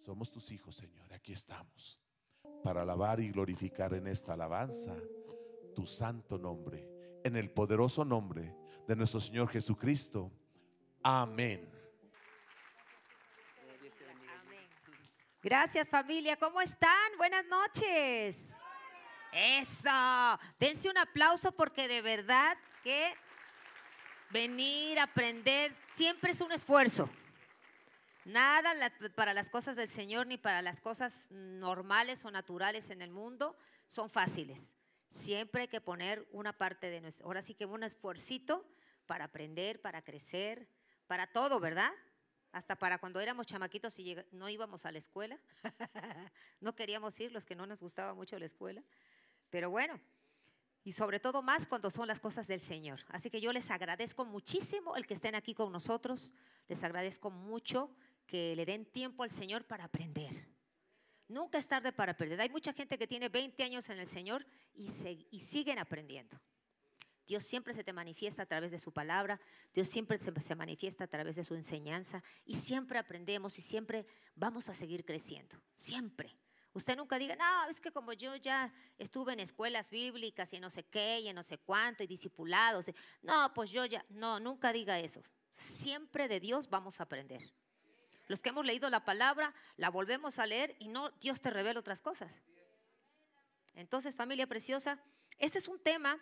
Somos tus hijos, Señor. Aquí estamos para alabar y glorificar en esta alabanza tu santo nombre, en el poderoso nombre de nuestro Señor Jesucristo. Amén. Gracias, familia. ¿Cómo están? Buenas noches. Eso. Dense un aplauso porque de verdad que venir a aprender siempre es un esfuerzo. Nada para las cosas del Señor ni para las cosas normales o naturales en el mundo son fáciles. Siempre hay que poner una parte de nuestra, ahora sí que un esfuercito para aprender, para crecer, para todo, ¿verdad? Hasta para cuando éramos chamaquitos y no íbamos a la escuela. No queríamos ir, los que no nos gustaba mucho la escuela. Pero bueno, y sobre todo más cuando son las cosas del Señor. Así que yo les agradezco muchísimo el que estén aquí con nosotros. Les agradezco mucho que le den tiempo al Señor para aprender. Nunca es tarde para aprender. Hay mucha gente que tiene 20 años en el Señor y siguen aprendiendo. Dios siempre se te manifiesta a través de su palabra, Dios siempre se manifiesta a través de su enseñanza y siempre aprendemos y siempre vamos a seguir creciendo, siempre. Usted nunca diga, no, es que como yo ya estuve en escuelas bíblicas y no sé qué y no sé cuánto y discipulados, no, pues yo ya, no, nunca diga eso. Siempre de Dios vamos a aprender. Los que hemos leído la palabra, la volvemos a leer y no, Dios te revela otras cosas. Entonces, familia preciosa, este es un tema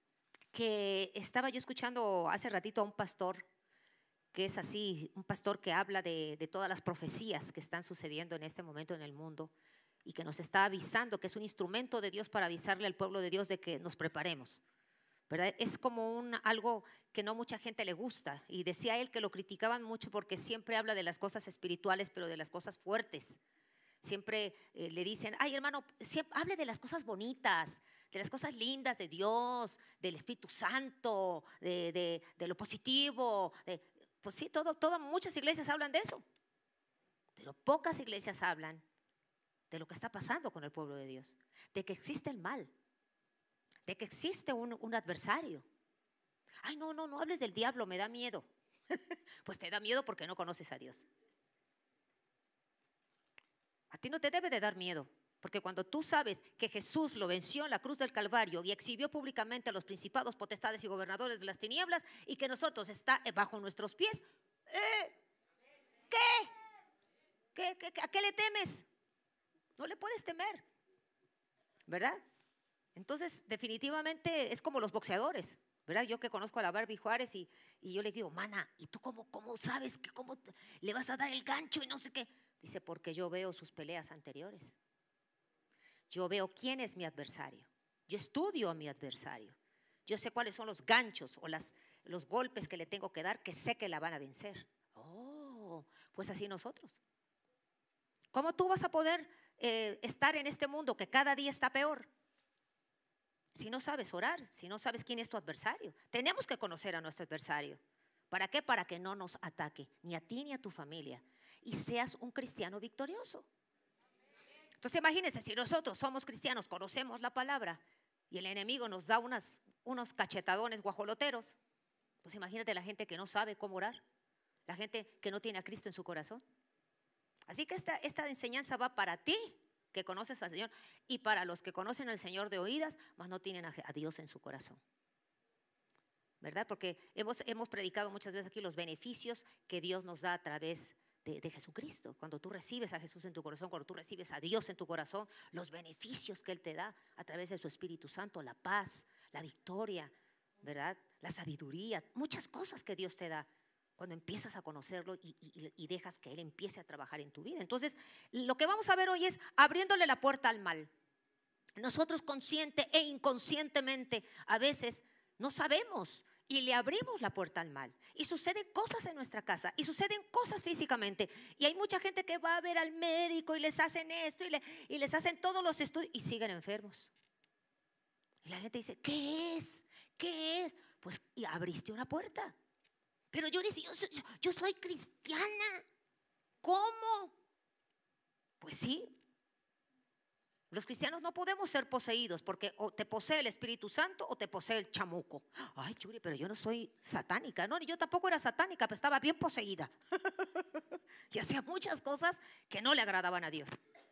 que estaba yo escuchando hace ratito a un pastor que es así, un pastor que habla de todas las profecías que están sucediendo en este momento en el mundo y que nos está avisando, que es un instrumento de Dios para avisarle al pueblo de Dios de que nos preparemos, ¿verdad? Es como algo que no mucha gente le gusta y decía él que lo criticaban mucho porque siempre habla de las cosas espirituales, pero de las cosas fuertes. Siempre le dicen, ay hermano, hable de las cosas bonitas, de las cosas lindas de Dios, del Espíritu Santo, de lo positivo. Pues sí, muchas iglesias hablan de eso, pero pocas iglesias hablan de lo que está pasando con el pueblo de Dios, de que existe el mal, de que existe un adversario. Ay, no hables del diablo, me da miedo. Pues te da miedo porque no conoces a Dios. A ti no te debe de dar miedo, porque cuando tú sabes que Jesús lo venció en la cruz del Calvario y exhibió públicamente a los principados, potestades y gobernadores de las tinieblas y que nosotros está bajo nuestros pies, ¿a qué le temes? No le puedes temer, ¿verdad? Entonces, definitivamente es como los boxeadores, ¿verdad? Yo que conozco a la Barbie Juárez y yo le digo, mana, ¿y tú cómo sabes que cómo le vas a dar el gancho y no sé qué? Dice, porque yo veo sus peleas anteriores. Yo veo quién es mi adversario. Yo estudio a mi adversario. Yo sé cuáles son los ganchos o los golpes que le tengo que dar, que sé que la van a vencer. Oh, pues así nosotros. ¿Cómo tú vas a poder estar en este mundo que cada día está peor? Si no sabes orar, si no sabes quién es tu adversario. Tenemos que conocer a nuestro adversario. ¿Para qué? Para que no nos ataque, ni a ti ni a tu familia. Y seas un cristiano victorioso. Entonces imagínense, si nosotros somos cristianos, conocemos la palabra y el enemigo nos da unos cachetadones guajoloteros, pues imagínate la gente que no sabe cómo orar, la gente que no tiene a Cristo en su corazón. Así que esta enseñanza va para ti, que conoces al Señor, y para los que conocen al Señor de oídas, mas no tienen a Dios en su corazón, ¿verdad? Porque hemos predicado muchas veces aquí los beneficios que Dios nos da a través de Jesucristo. Cuando tú recibes a Jesús en tu corazón, cuando tú recibes a Dios en tu corazón, los beneficios que Él te da a través de su Espíritu Santo, la paz, la victoria, ¿verdad? La sabiduría, muchas cosas que Dios te da cuando empiezas a conocerlo y dejas que Él empiece a trabajar en tu vida. Entonces, lo que vamos a ver hoy es abriéndole la puerta al mal. Nosotros consciente e inconscientemente a veces no sabemos y le abrimos la puerta al mal y suceden cosas en nuestra casa y suceden cosas físicamente y hay mucha gente que va a ver al médico y les hacen esto y les hacen todos los estudios y siguen enfermos y la gente dice, ¿qué es? ¿Qué es? Pues y abriste una puerta, pero yo soy cristiana. ¿Cómo? Pues sí, Los cristianos no podemos ser poseídos porque o te posee el Espíritu Santo o te posee el chamuco. Ay, Churi, pero yo no soy satánica. No, yo tampoco era satánica, pero estaba bien poseída. Y hacía muchas cosas que no le agradaban a Dios.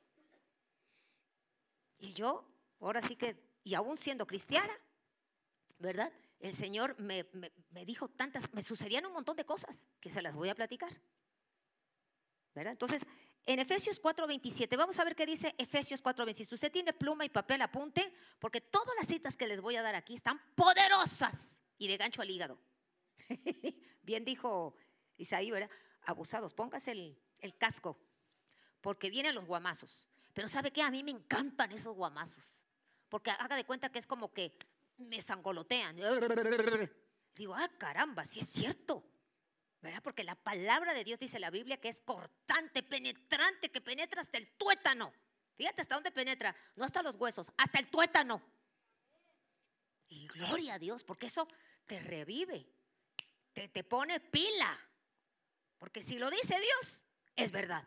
Y yo, ahora sí que, y aún siendo cristiana, ¿verdad? El Señor me dijo tantas, me sucedían un montón de cosas que se las voy a platicar, ¿verdad? Entonces, en Efesios 4:27, vamos a ver qué dice Efesios 4:27. Si usted tiene pluma y papel, apunte, porque todas las citas que les voy a dar aquí están poderosas y de gancho al hígado. Bien dijo Isaí, ¿verdad? Abusados, póngase el casco, porque vienen los guamazos. Pero ¿sabe qué? A mí me encantan esos guamazos, porque haga de cuenta que es como que me zangolotean. Digo, ah, caramba, sí es cierto, ¿verdad? Porque la palabra de Dios dice en la Biblia que es cortante, penetrante, que penetra hasta el tuétano. Fíjate hasta dónde penetra, no hasta los huesos, hasta el tuétano. Y gloria a Dios, porque eso te revive, te pone pila. Porque si lo dice Dios, es verdad.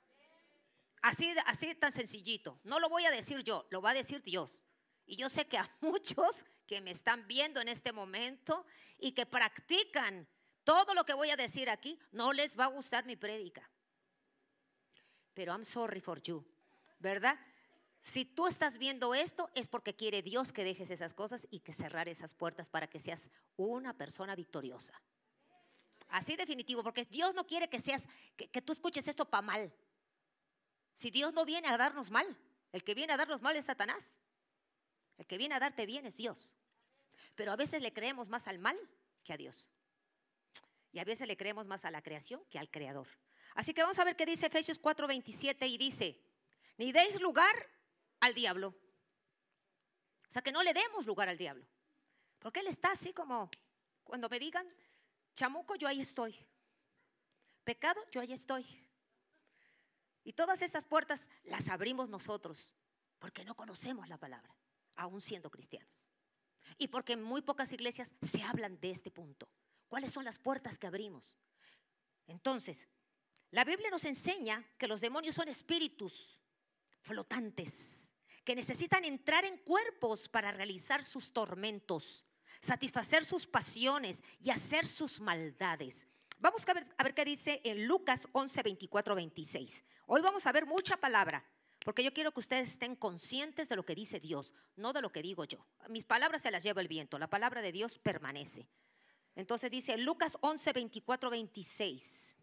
Así tan sencillito. No lo voy a decir yo, lo va a decir Dios. Y yo sé que a muchos que me están viendo en este momento y que practican todo lo que voy a decir aquí, no les va a gustar mi prédica. Pero I'm sorry for you, ¿verdad? Si tú estás viendo esto es porque quiere Dios que dejes esas cosas y que cerrar esas puertas para que seas una persona victoriosa. Así definitivo, porque Dios no quiere que seas, que tú escuches esto para mal. Si Dios no viene a darnos mal, el que viene a darnos mal es Satanás. El que viene a darte bien es Dios. Pero a veces le creemos más al mal que a Dios. Y a veces le creemos más a la creación que al creador. Así que vamos a ver qué dice Efesios 4:27 y dice, ni deis lugar al diablo. O sea, que no le demos lugar al diablo. Porque él está así como, cuando me digan, chamuco, yo ahí estoy. Pecado, yo ahí estoy. Y todas esas puertas las abrimos nosotros porque no conocemos la palabra, aún siendo cristianos. Y porque en muy pocas iglesias se hablan de este punto. ¿Cuáles son las puertas que abrimos? Entonces, la Biblia nos enseña que los demonios son espíritus flotantes que necesitan entrar en cuerpos para realizar sus tormentos, satisfacer sus pasiones y hacer sus maldades. Vamos a ver qué dice en Lucas 11:24-26. Hoy vamos a ver mucha palabra, porque yo quiero que ustedes estén conscientes de lo que dice Dios, no de lo que digo yo. Mis palabras se las lleva el viento, la palabra de Dios permanece. Entonces dice Lucas 11:24-26.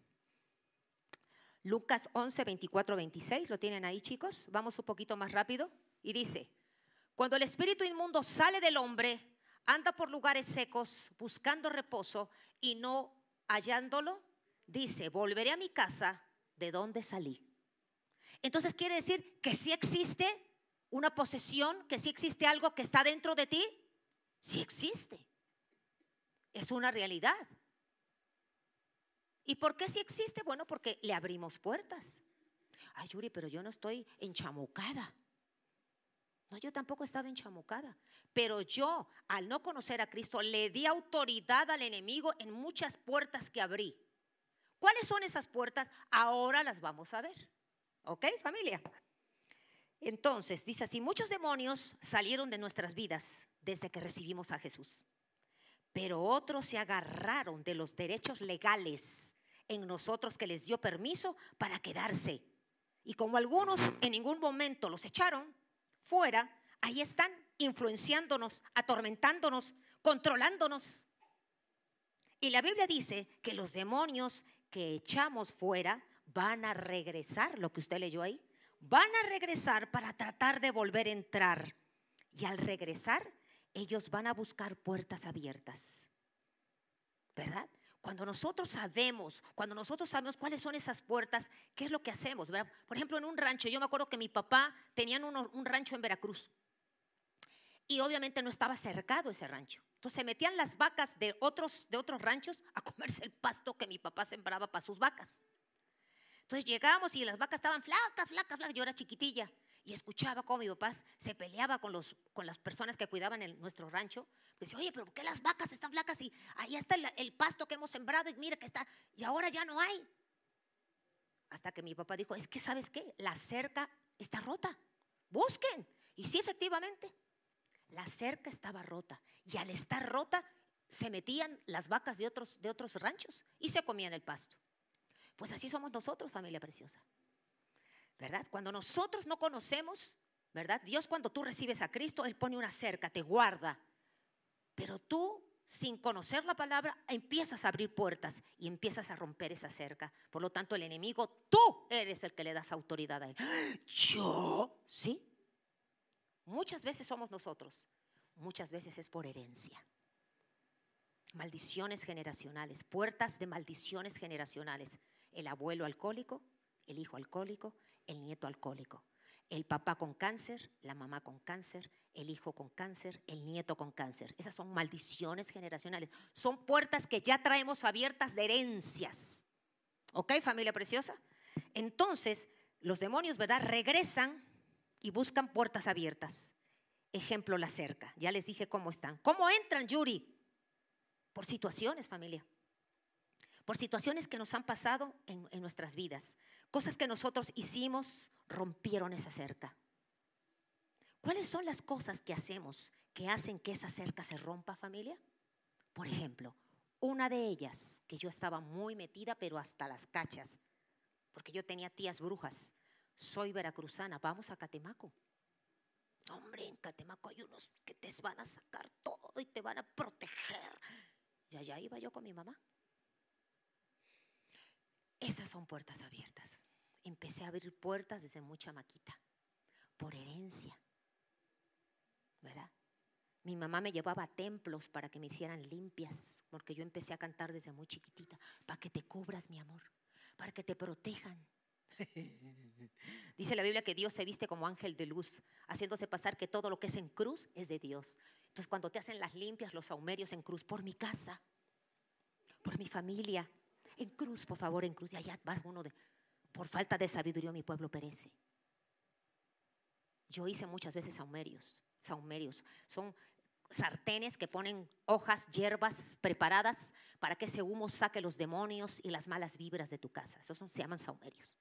Lucas 11:24-26, ¿lo tienen ahí, chicos? Vamos un poquito más rápido. Y dice, cuando el espíritu inmundo sale del hombre, anda por lugares secos buscando reposo y no hallándolo, dice, volveré a mi casa de donde salí. Entonces quiere decir que sí existe una posesión, que sí existe algo que está dentro de ti. Sí existe. Es una realidad. ¿Y por qué sí existe? Bueno, porque le abrimos puertas. Ay, Yuri, pero yo no estoy enchamucada. No, yo tampoco estaba enchamucada. Pero yo, al no conocer a Cristo, le di autoridad al enemigo en muchas puertas que abrí. ¿Cuáles son esas puertas? Ahora las vamos a ver. ¿Ok, familia? Entonces, dice así, muchos demonios salieron de nuestras vidas desde que recibimos a Jesús. Pero otros se agarraron de los derechos legales en nosotros que les dio permiso para quedarse. Y como algunos en ningún momento los echaron fuera, ahí están influenciándonos, atormentándonos, controlándonos. Y la Biblia dice que los demonios que echamos fuera van a regresar, lo que usted leyó ahí, van a regresar para tratar de volver a entrar. Y al regresar, ellos van a buscar puertas abiertas, ¿verdad? Cuando nosotros sabemos cuáles son esas puertas, ¿qué es lo que hacemos? ¿Verdad? Por ejemplo, en un rancho, yo me acuerdo que mi papá tenía un rancho en Veracruz y obviamente no estaba cercado ese rancho. Entonces se metían las vacas de otros ranchos a comerse el pasto que mi papá sembraba para sus vacas. Entonces llegábamos y las vacas estaban flacas. Yo era chiquitilla y escuchaba cómo mi papá se peleaba con las personas que cuidaban nuestro rancho. Decía, oye, pero ¿por qué las vacas están flacas? Y ahí está el pasto que hemos sembrado y mira que está, y ahora ya no hay. Hasta que mi papá dijo, es que ¿sabes qué? La cerca está rota. busquen. Y sí, efectivamente, la cerca estaba rota. Y al estar rota, se metían las vacas de otros ranchos y se comían el pasto. Pues así somos nosotros, familia preciosa, ¿verdad? Cuando nosotros no conocemos, ¿verdad? Dios, cuando tú recibes a Cristo, Él pone una cerca, te guarda. Pero tú, sin conocer la palabra, empiezas a abrir puertas y empiezas a romper esa cerca. Por lo tanto, el enemigo, tú eres el que le das autoridad a él. ¿Yo? ¿Sí? Muchas veces somos nosotros, muchas veces es por herencia. Maldiciones generacionales, puertas de maldiciones generacionales. El abuelo alcohólico, el hijo alcohólico, el nieto alcohólico. El papá con cáncer, la mamá con cáncer, el hijo con cáncer, el nieto con cáncer. Esas son maldiciones generacionales. Son puertas que ya traemos abiertas de herencias. ¿Ok, familia preciosa? Entonces, los demonios, ¿verdad?, regresan y buscan puertas abiertas. Ejemplo, la cerca. Ya les dije cómo están. ¿Cómo entran, Yuri? Por situaciones, familia. Por situaciones que nos han pasado en nuestras vidas. Cosas que nosotros hicimos rompieron esa cerca. ¿Cuáles son las cosas que hacemos que hacen que esa cerca se rompa, familia? Por ejemplo, una de ellas, que yo estaba muy metida, pero hasta las cachas, porque yo tenía tías brujas. Soy veracruzana, vamos a Catemaco. Hombre, en Catemaco hay unos que te van a sacar todo y te van a proteger. Y allá iba yo con mi mamá. Esas son puertas abiertas. Empecé a abrir puertas desde muy chamaquita, por herencia, ¿verdad? Mi mamá me llevaba a templos para que me hicieran limpias, porque yo empecé a cantar desde muy chiquitita. Para que te cubras, mi amor, para que te protejan. Dice la Biblia que Dios se viste como ángel de luz, haciéndose pasar que todo lo que es en cruz es de Dios. Entonces, cuando te hacen las limpias, los saumerios en cruz, por mi casa, por mi familia, en cruz, por favor, en cruz. Y allá va uno por falta de sabiduría mi pueblo perece. Yo hice muchas veces saumerios. Saumerios son sartenes que ponen hojas, hierbas preparadas para que ese humo saque los demonios y las malas vibras de tu casa. Esos se llaman saumerios.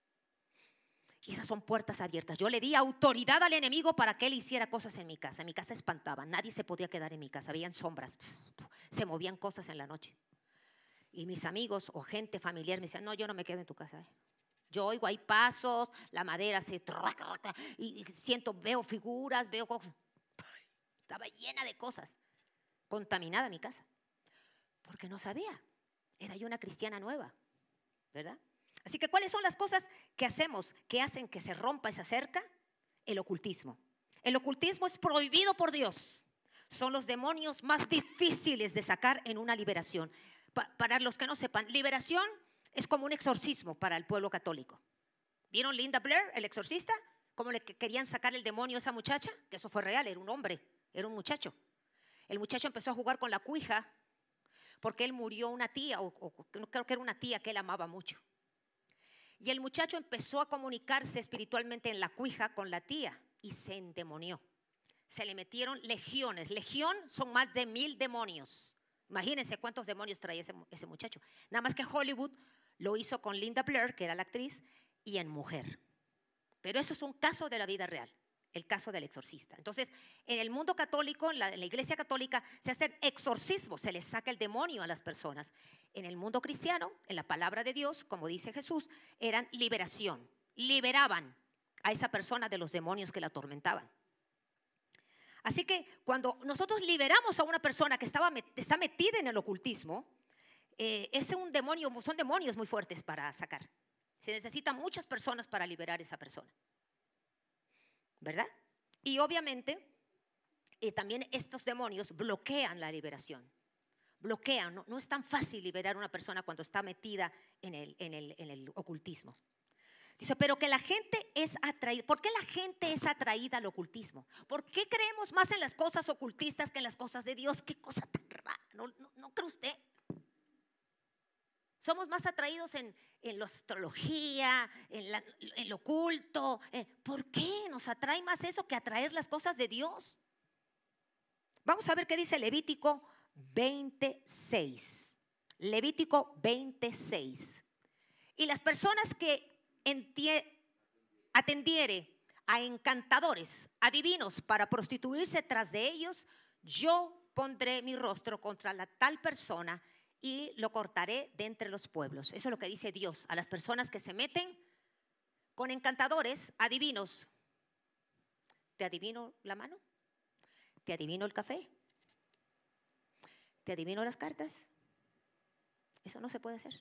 Y esas son puertas abiertas. Yo le di autoridad al enemigo para que él hiciera cosas en mi casa. En mi casa espantaba. Nadie se podía quedar en mi casa. Habían sombras. Se movían cosas en la noche. Y mis amigos o gente familiar me decían, no, yo no me quedo en tu casa. Yo oigo, hay pasos, la madera se... Y siento, veo figuras, veo cosas. Estaba llena de cosas. Contaminada mi casa. Porque no sabía. Era yo una cristiana nueva, ¿verdad? Así que, ¿cuáles son las cosas que hacemos que hacen que se rompa esa cerca? El ocultismo. El ocultismo es prohibido por Dios. Son los demonios más difíciles de sacar en una liberación. Para los que no sepan, liberación es como un exorcismo para el pueblo católico. ¿Vieron Linda Blair, el exorcista? ¿Cómo le querían sacar el demonio a esa muchacha? Que eso fue real, era un hombre, era un muchacho. El muchacho empezó a jugar con la cuija porque él murió una tía, o creo que era una tía que él amaba mucho. Y el muchacho empezó a comunicarse espiritualmente en la cuija con la tía y se endemonió. Se le metieron legiones. Legión son más de 1000 demonios. Imagínense cuántos demonios traía ese muchacho. Nada más que Hollywood lo hizo con Linda Blair, que era la actriz, y en mujer. Pero eso es un caso de la vida real, el caso del exorcista. Entonces, en el mundo católico, en la iglesia católica, se hacen exorcismos, se les saca el demonio a las personas. En el mundo cristiano, en la palabra de Dios, como dice Jesús, eran liberación. Liberaban a esa persona de los demonios que la atormentaban. Así que cuando nosotros liberamos a una persona que está metida en el ocultismo, son demonios muy fuertes para sacar. Se necesitan muchas personas para liberar a esa persona, ¿verdad? Y obviamente también estos demonios bloquean la liberación. Bloquean, no es tan fácil liberar a una persona cuando está metida en el ocultismo. Dice, pero que la gente es atraída. ¿Por qué la gente es atraída al ocultismo? ¿Por qué creemos más en las cosas ocultistas que en las cosas de Dios? ¿Qué cosa tan rara? ¿No cree usted? Somos más atraídos en la astrología, en lo oculto. ¿Por qué nos atrae más eso que atraer las cosas de Dios? Vamos a ver qué dice Levítico 26. Levítico 26. Y las personas que atendiere a encantadores, adivinos, para prostituirse tras de ellos, yo pondré mi rostro contra la tal persona y lo cortaré de entre los pueblos. Eso es lo que dice Dios a las personas que se meten con encantadores, adivinos. ¿Te adivino la mano? ¿Te adivino el café? ¿Te adivino las cartas? Eso no se puede hacer.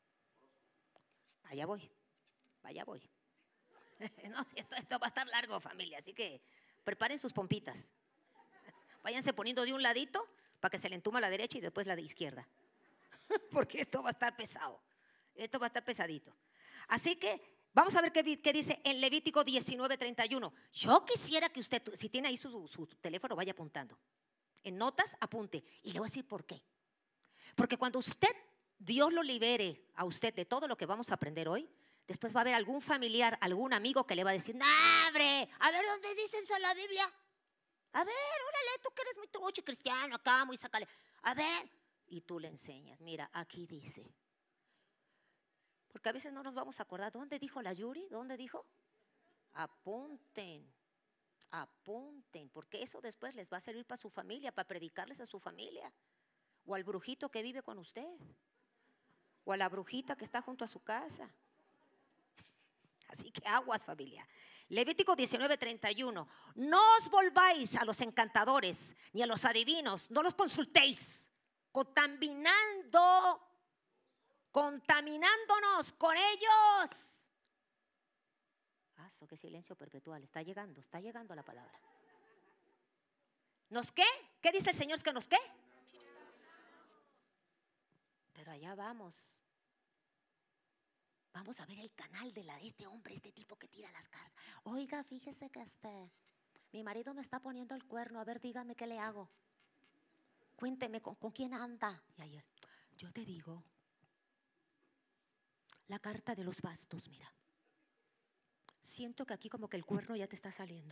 Allá voy, allá voy. No, esto va a estar largo, familia, así que preparen sus pompitas. Váyanse poniendo de un ladito para que se le entuma la derecha y después la de izquierda. Porque esto va a estar pesado. Esto va a estar pesadito. Así que vamos a ver qué dice en Levítico 19:31. Yo quisiera que usted, si tiene ahí su teléfono, vaya apuntando. En notas, apunte. Y le voy a decir por qué. Porque cuando Dios lo libere a usted de todo lo que vamos a aprender hoy, después va a haber algún familiar, algún amigo que le va a decir: ¡No, hombre! A ver, ¿dónde dice eso en la Biblia? A ver, órale, tú que eres muy trucho cristiano acá, muy sacale. A ver. Y tú le enseñas: mira, aquí dice. Porque a veces no nos vamos a acordar. ¿Dónde dijo la Yuri? ¿Dónde dijo? Apunten, apunten, porque eso después les va a servir para su familia, para predicarles a su familia. O al brujito que vive con usted. O a la brujita que está junto a su casa. Así que aguas, familia. Levítico 19:31. No os volváis a los encantadores ni a los adivinos, no los consultéis, contaminándonos con ellos. Qué silencio perpetual. Está llegando la palabra. ¿Nos qué? ¿Qué dice el Señor? ¿Que nos qué? Pero allá vamos. Vamos a ver el canal de este hombre, este tipo que tira las cartas. Oiga, fíjese que mi marido me está poniendo el cuerno. A ver, dígame qué le hago. Cuénteme con quién anda. Y ayer, yo te digo, la carta de los bastos, mira. Siento que aquí como que el cuerno ya te está saliendo.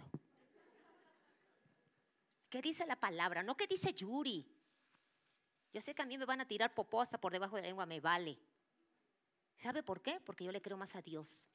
¿Qué dice la palabra? No, ¿qué dice Yuri? Yo sé que a mí me van a tirar popó hasta por debajo de la lengua, me vale. ¿Sabe por qué? Porque yo le creo más a Dios.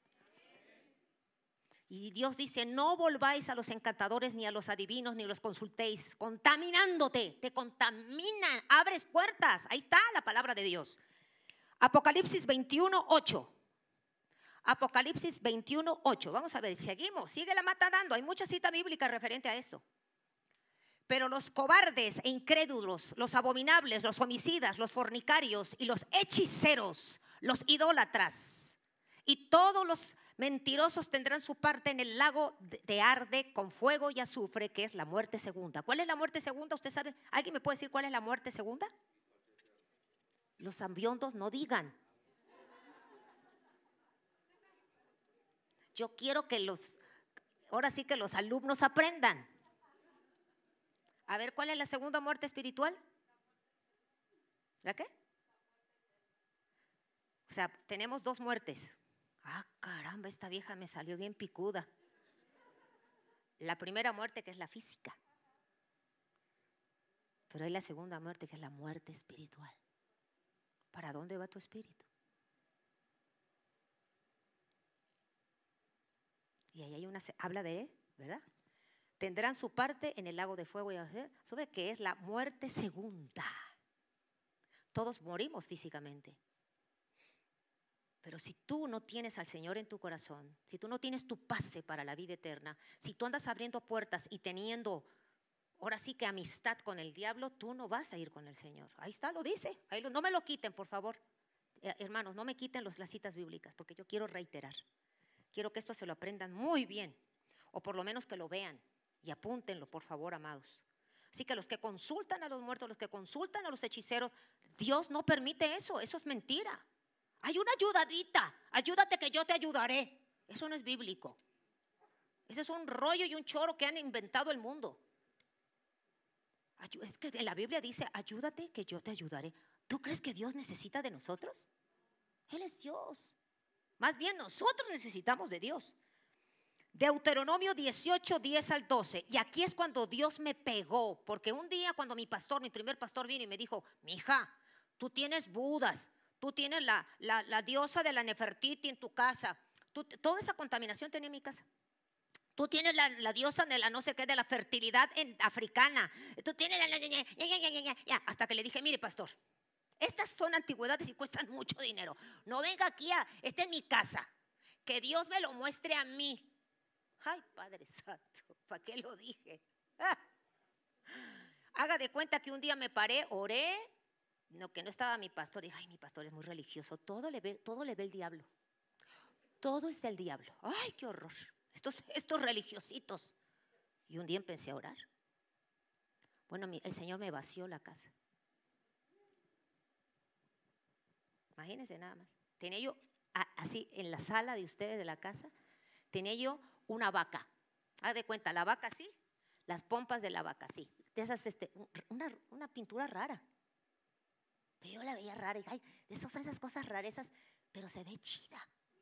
Y Dios dice: no volváis a los encantadores, ni a los adivinos, ni los consultéis, contaminándote, te contaminan, abres puertas. Ahí está la palabra de Dios. Apocalipsis 21:8. Apocalipsis 21:8. Vamos a ver, seguimos, sigue la mata dando. Hay mucha cita bíblica referente a eso. Pero los cobardes e incrédulos, los abominables, los homicidas, los fornicarios y los hechiceros, los idólatras y todos los mentirosos tendrán su parte en el lago de arde con fuego y azufre, que es la muerte segunda. ¿Cuál es la muerte segunda? ¿Usted sabe? ¿Alguien me puede decir cuál es la muerte segunda? Los ambiondos no digan. Yo quiero que ahora sí que los alumnos aprendan. A ver, ¿cuál es la segunda muerte espiritual? ¿La qué? O sea, tenemos dos muertes. Ah, caramba, esta vieja me salió bien picuda. La primera muerte, que es la física. Pero hay la segunda muerte, que es la muerte espiritual. ¿Para dónde va tu espíritu? Y ahí habla de, ¿verdad? Tendrán su parte en el lago de fuego y azufre, que es la muerte segunda. Todos morimos físicamente. Pero si tú no tienes al Señor en tu corazón, si tú no tienes tu pase para la vida eterna, si tú andas abriendo puertas y teniendo, ahora sí que amistad con el diablo, tú no vas a ir con el Señor. Ahí está, lo dice. No me lo quiten, por favor. Hermanos, no me quiten las citas bíblicas, porque yo quiero reiterar. Quiero que esto se lo aprendan muy bien, o por lo menos que lo vean y apúntenlo, por favor, amados. Así que los que consultan a los muertos, los que consultan a los hechiceros, Dios no permite eso. Eso es mentira. Hay una ayudadita, ayúdate que yo te ayudaré. Eso no es bíblico. Ese es un rollo y un choro que han inventado el mundo. Es que en la Biblia dice: ayúdate que yo te ayudaré. ¿Tú crees que Dios necesita de nosotros? Él es Dios. Más bien nosotros necesitamos de Dios. Deuteronomio 18:10-12. Y aquí es cuando Dios me pegó. Porque un día cuando mi primer pastor vino y me dijo: mija, tú tienes Budas, tú tienes la diosa de la Nefertiti en tu casa. Toda esa contaminación tenía en mi casa. Tú tienes la diosa de la no sé qué, de la fertilidad africana. Tú tienes ya. Hasta que le dije, mire, pastor, estas son antigüedades y cuestan mucho dinero. No venga aquí, esta es mi casa. Que Dios me lo muestre a mí. Ay, Padre Santo, ¿para qué lo dije? Haga de cuenta que un día me paré, oré, que no estaba mi pastor. Dije, ay, mi pastor es muy religioso. Todo le ve el diablo. Todo es del diablo. Ay, qué horror. Estos religiositos. Y un día empecé a orar. Bueno, el Señor me vació la casa. Imagínense nada más. Tenía yo, así en la sala de ustedes de la casa, tenía yo una vaca. Haz de cuenta, la vaca así, las pompas de la vaca así. De esas, una pintura rara. Pero yo la veía rara y ay, de esas cosas rarezas, pero se ve chida.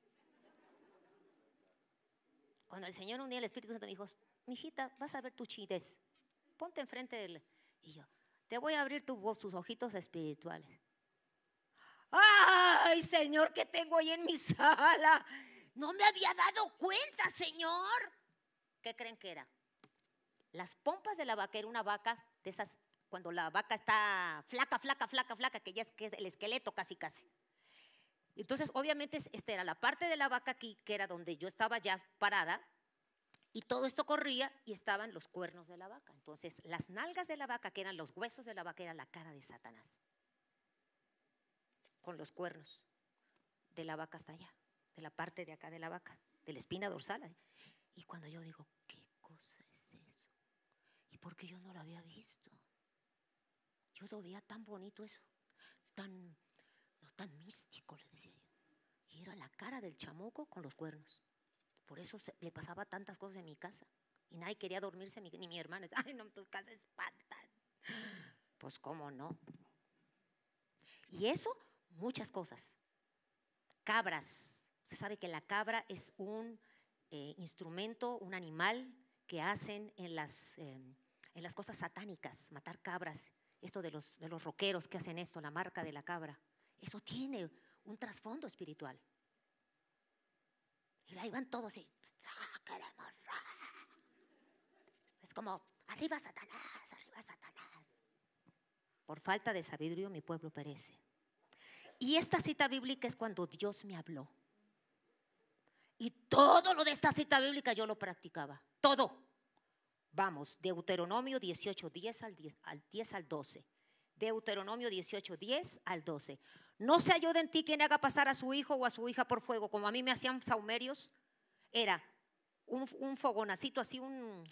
Cuando el Señor un día, el Espíritu Santo me dijo, mijita, vas a ver tu chidez. Ponte enfrente de él. Y yo, te voy a abrir sus ojitos espirituales. Ay, Señor, ¿qué tengo ahí en mi sala? No me había dado cuenta, Señor. ¿Qué creen que era? Las pompas de la vaca, era una vaca de esas, cuando la vaca está flaca, que ya es el esqueleto casi. Entonces, obviamente, esta era la parte de la vaca aquí, que era donde yo estaba ya parada, y todo esto corría y estaban los cuernos de la vaca. Entonces, las nalgas de la vaca, que eran los huesos de la vaca, era la cara de Satanás, con los cuernos de la vaca hasta allá, de la parte de acá de la vaca, de la espina dorsal. Y cuando yo digo, ¿qué cosa es eso? ¿Y por qué yo no lo había visto? Yo lo veía tan bonito eso, tan místico, le decía yo. Y era la cara del chamuco con los cuernos. Por eso le pasaba tantas cosas en mi casa. Y nadie quería dormirse, ni mi hermano. Ay, no, tu casa espantan. Pues cómo no. Y eso, muchas cosas. Cabras. Usted sabe que la cabra es un instrumento, un animal que hacen en las cosas satánicas, matar cabras. Esto de los rockeros que hacen esto, la marca de la cabra. Eso tiene un trasfondo espiritual. Y ahí van todos y es como, arriba Satanás, arriba Satanás. Por falta de sabiduría mi pueblo perece. Y esta cita bíblica es cuando Dios me habló. Y todo lo de esta cita bíblica yo lo practicaba. Todo. Vamos, Deuteronomio 18, 10 al 12. Deuteronomio 18, 10 al 12. No se ayude en ti quien haga pasar a su hijo o a su hija por fuego, como a mí me hacían saumerios. Era un fogonacito así, un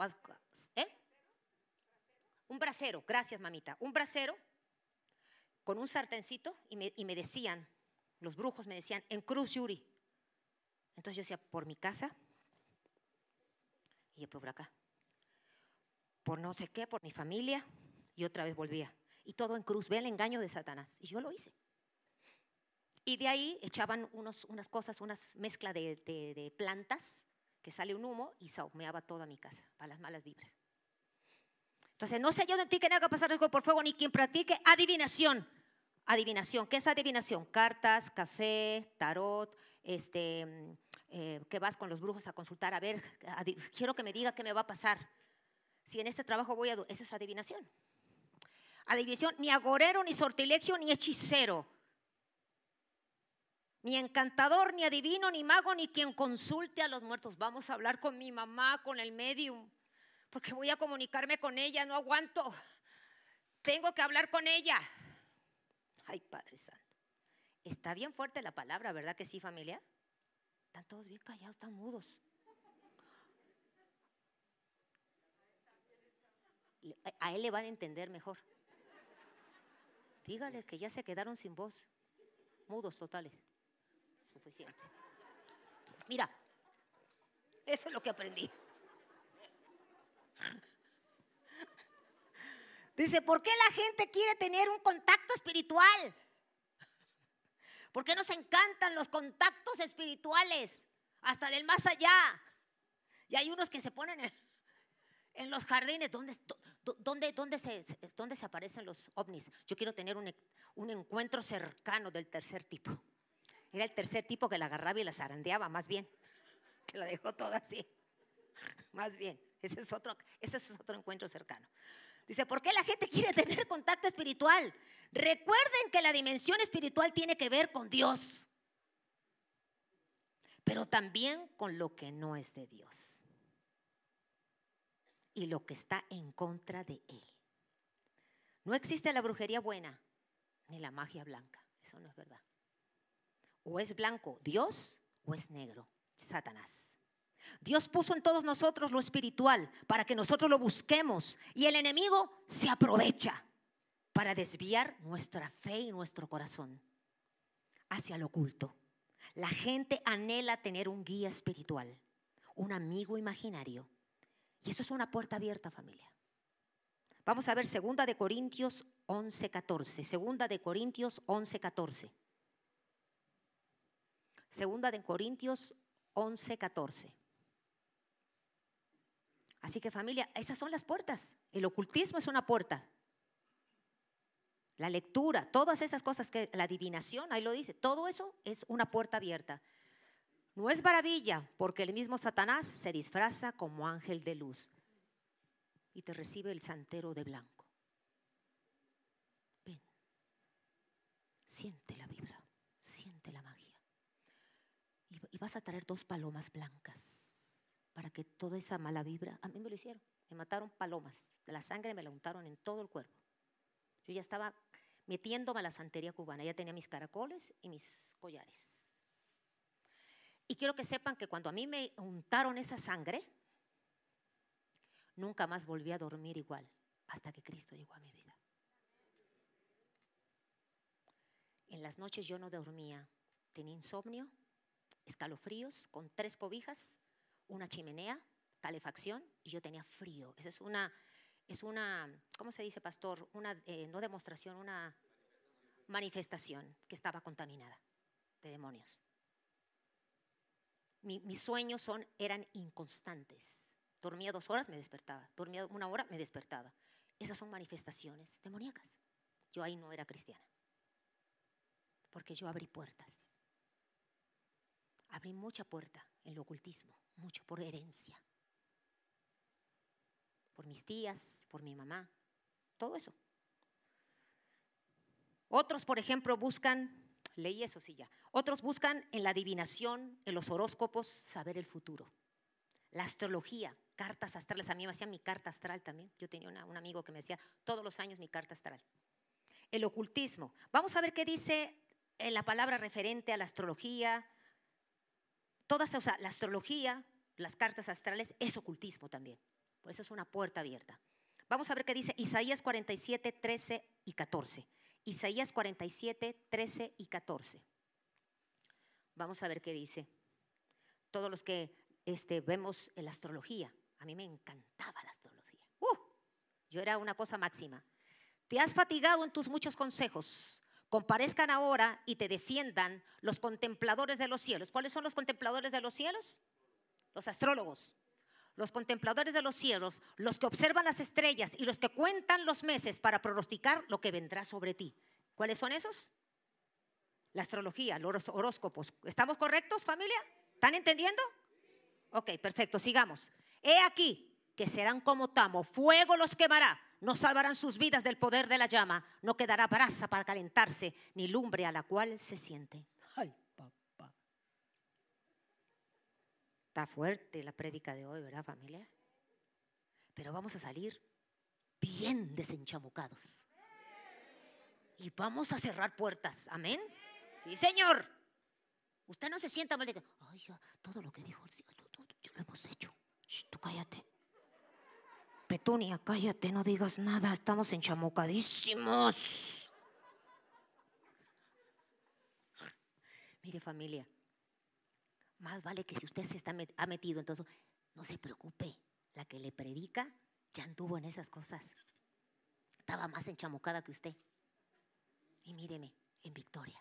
brasero, gracias mamita, un brasero con un sartencito y me decían, los brujos me decían, en cruz Yuri. Entonces yo decía, por mi casa y por acá, por no sé qué, por mi familia, y otra vez volvía. Y todo en cruz, ve el engaño de Satanás. Y yo lo hice. Y de ahí echaban unas cosas, unas mezcla de plantas, que sale un humo y saumeaba toda mi casa para las malas vibras. Entonces, no sé yo de ti que no haga pasar algo por fuego, ni quien practique adivinación. Adivinación, ¿qué es adivinación? Cartas, café, tarot, que vas con los brujos a consultar, a ver, quiero que me diga qué me va a pasar. Si en este trabajo eso es adivinación. Adivinación, ni agorero, ni sortilegio, ni hechicero, ni encantador, ni adivino, ni mago, ni quien consulte a los muertos. Vamos a hablar con mi mamá, con el medium, porque voy a comunicarme con ella, no aguanto. Tengo que hablar con ella. Ay, Padre Santo. Está bien fuerte la palabra, ¿verdad que sí, familia? Están todos bien callados, están mudos. A él le van a entender mejor. Dígales que ya se quedaron sin voz, mudos totales. Suficiente. Mira, eso es lo que aprendí. Dice, ¿por qué la gente quiere tener un contacto espiritual? ¿Por qué nos encantan los contactos espirituales? Hasta del más allá. Y hay unos que se ponen en los jardines. ¿Dónde se aparecen los ovnis? Yo quiero tener un encuentro cercano del tercer tipo. Era el tercer tipo que la agarraba y la zarandeaba, más bien, que la dejó toda así. Más bien, ese es otro encuentro cercano. Dice, ¿por qué la gente quiere tener contacto espiritual? Recuerden que la dimensión espiritual tiene que ver con Dios, pero también con lo que no es de Dios y lo que está en contra de Él. No existe la brujería buena ni la magia blanca. Eso no es verdad. O es blanco Dios o es negro Satanás. Dios puso en todos nosotros lo espiritual para que nosotros lo busquemos, y el enemigo se aprovecha para desviar nuestra fe y nuestro corazón hacia lo oculto. La gente anhela tener un guía espiritual, un amigo imaginario, y eso es una puerta abierta, familia. Vamos a ver 2 de Corintios 11:14. 2 de Corintios 11:14. 2 de Corintios 11:14. Así que, familia, esas son las puertas. El ocultismo es una puerta. La lectura, todas esas cosas, que la adivinación, ahí lo dice, todo eso es una puerta abierta. No es maravilla, porque el mismo Satanás se disfraza como ángel de luz y te recibe el santero de blanco. Ven, siente la vibra, siente la magia. Y vas a traer 2 palomas blancas para que toda esa mala vibra, a mí me lo hicieron, me mataron palomas, de la sangre me la untaron en todo el cuerpo. Yo ya estaba metiéndome a la santería cubana, ya tenía mis caracoles y mis collares. Y quiero que sepan que cuando a mí me untaron esa sangre, nunca más volví a dormir igual hasta que Cristo llegó a mi vida. En las noches yo no dormía, tenía insomnio, escalofríos, con 3 cobijas, una chimenea, calefacción, y yo tenía frío. Esa es una, ¿cómo se dice, pastor? Una, no demostración, una manifestación que estaba contaminada de demonios. Mis sueños eran inconstantes. Dormía 2 horas, me despertaba. Dormía 1 hora, me despertaba. Esas son manifestaciones demoníacas. Yo ahí no era cristiana, porque yo abrí puertas. Abrí mucha puerta en el ocultismo, mucho, por herencia, por mis tías, por mi mamá, todo eso. Otros, por ejemplo, leí eso sí ya, otros buscan en la adivinación, en los horóscopos, saber el futuro. La astrología, cartas astrales, a mí me hacían mi carta astral también. Yo tenía un amigo que me hacía todos los años mi carta astral. El ocultismo, vamos a ver qué dice la palabra referente a la astrología. O sea, la astrología, las cartas astrales, es ocultismo también. Por eso es una puerta abierta. Vamos a ver qué dice Isaías 47, 13 y 14. Isaías 47, 13 y 14. Vamos a ver qué dice. Todos los que vemos en la astrología, a mí me encantaba la astrología. Yo era una cosa máxima. Te has fatigado en tus muchos consejos. Comparezcan ahora y te defiendan los contempladores de los cielos. ¿Cuáles son los contempladores de los cielos? Los astrólogos. Los contempladores de los cielos, los que observan las estrellas y los que cuentan los meses para pronosticar lo que vendrá sobre ti. ¿Cuáles son esos? La astrología, los horóscopos. ¿Estamos correctos, familia? ¿Están entendiendo? Ok, perfecto, sigamos. He aquí que serán como tamo, fuego los quemará. No salvarán sus vidas del poder de la llama. No quedará brasa para calentarse, ni lumbre a la cual se siente. Ay, papá. Está fuerte la prédica de hoy, ¿verdad, familia? Pero vamos a salir bien desenchamucados. Y vamos a cerrar puertas. ¿Amén? Sí, Señor. Usted no se sienta mal. Ay, ya, todo lo que dijo el Señor, ya lo hemos hecho. Shh, tú cállate. Petunia, cállate, no digas nada, estamos enchamucadísimos. Mire, familia, más vale que si usted ha metido, entonces no se preocupe. La que le predica ya anduvo en esas cosas. Estaba más enchamucada que usted. Y míreme, en victoria.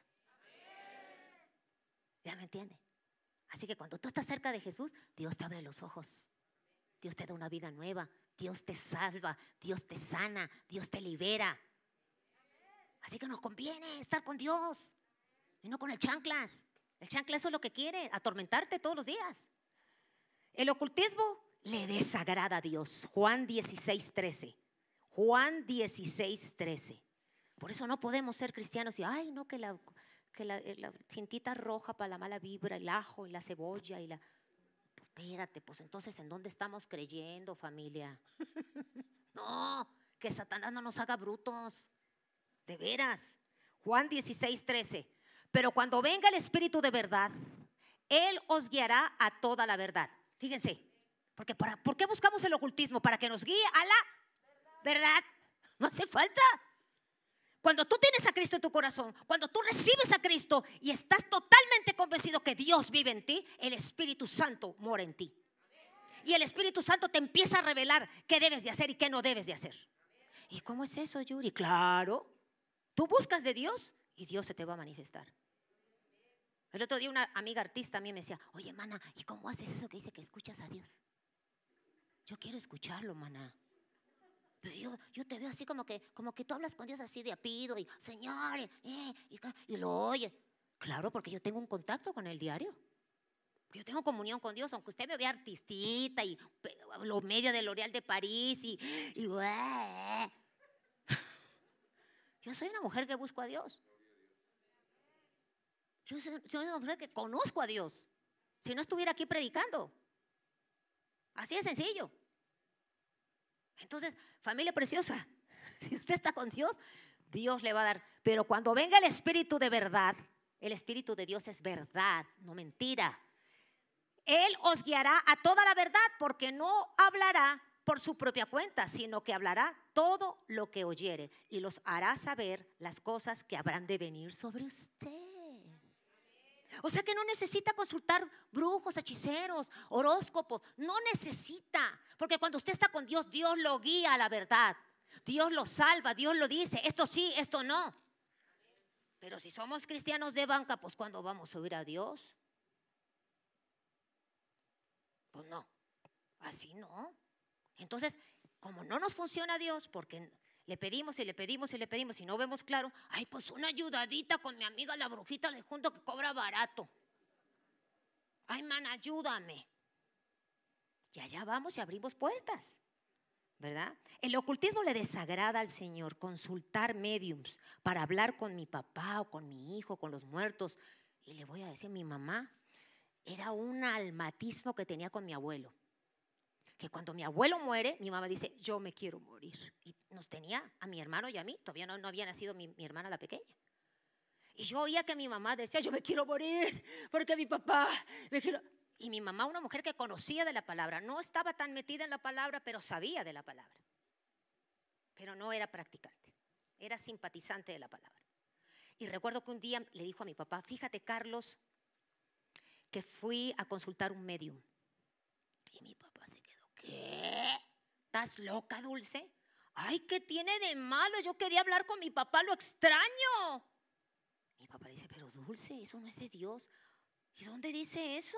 ¿Ya me entiende? Así que cuando tú estás cerca de Jesús, Dios te abre los ojos. Dios te da una vida nueva. Dios te salva, Dios te sana, Dios te libera. Así que nos conviene estar con Dios y no con el chanclas. El chancla eso es lo que quiere, atormentarte todos los días. El ocultismo le desagrada a Dios. Juan 16:13. Juan 16:13. Por eso no podemos ser cristianos y, ay, no, que la cintita roja para la mala vibra, el ajo y la cebolla y la... Pues espérate, pues entonces ¿en dónde estamos creyendo, familia? No, que Satanás no nos haga brutos. De veras. Juan 16:13. Pero cuando venga el Espíritu de verdad, Él os guiará a toda la verdad. Fíjense, porque ¿por qué buscamos el ocultismo? Para que nos guíe a la verdad. No hace falta. Cuando tú tienes a Cristo en tu corazón, cuando tú recibes a Cristo y estás totalmente convencido que Dios vive en ti, el Espíritu Santo mora en ti. Y el Espíritu Santo te empieza a revelar qué debes de hacer y qué no debes de hacer. ¿Y cómo es eso, Yuri? Claro, tú buscas de Dios y Dios se te va a manifestar. El otro día una amiga artista a mí me decía, oye, mana, ¿y cómo haces eso que dice que escuchas a Dios? Yo quiero escucharlo, mana. Pero yo te veo así como que tú hablas con Dios así de apido y Señor, y lo oyes. Claro, porque yo tengo un contacto con Él diario. Yo tengo comunión con Dios, aunque usted me vea artistita y lo media de L'Oréal de París y yo soy una mujer que busco a Dios. Yo soy una mujer que conozco a Dios. Si no estuviera aquí predicando. Así de sencillo. Entonces, familia preciosa, si usted está con Dios, Dios le va a dar. Pero cuando venga el Espíritu de verdad, el Espíritu de Dios es verdad, no mentira. Él os guiará a toda la verdad, porque no hablará por su propia cuenta, sino que hablará todo lo que oyere y los hará saber las cosas que habrán de venir sobre usted. O sea que no necesita consultar brujos, hechiceros, horóscopos. No necesita. Porque cuando usted está con Dios, Dios lo guía a la verdad. Dios lo salva, Dios lo dice. Esto sí, esto no. Pero si somos cristianos de banca, pues ¿cuándo vamos a oír a Dios? Pues no. Así no. Entonces, como no nos funciona Dios, porque le pedimos y le pedimos y le pedimos y no vemos claro, ay, pues una ayudadita con mi amiga la brujita le junto que cobra barato. Ay, man, ayúdame. Y allá vamos y abrimos puertas, ¿verdad? El ocultismo le desagrada al Señor consultar mediums para hablar con mi papá o con mi hijo, con los muertos. Y le voy a decir, mi mamá era un almatismo que tenía con mi abuelo. Que cuando mi abuelo muere, mi mamá dice, yo me quiero morir. Y nos tenía a mi hermano y a mí. Todavía no había nacido mi hermana la pequeña. Y yo oía que mi mamá decía, yo me quiero morir porque mi papá me quiero... Y mi mamá, una mujer que conocía de la palabra, no estaba tan metida en la palabra, pero sabía de la palabra. Pero no era practicante, era simpatizante de la palabra. Y recuerdo que un día le dijo a mi papá, fíjate, Carlos, que fui a consultar un medium. Y mi papá se quedó, ¿qué? ¿Estás loca, Dulce? Ay, ¿qué tiene de malo? Yo quería hablar con mi papá, lo extraño. Mi papá dice, pero Dulce, eso no es de Dios. ¿Y dónde dice eso?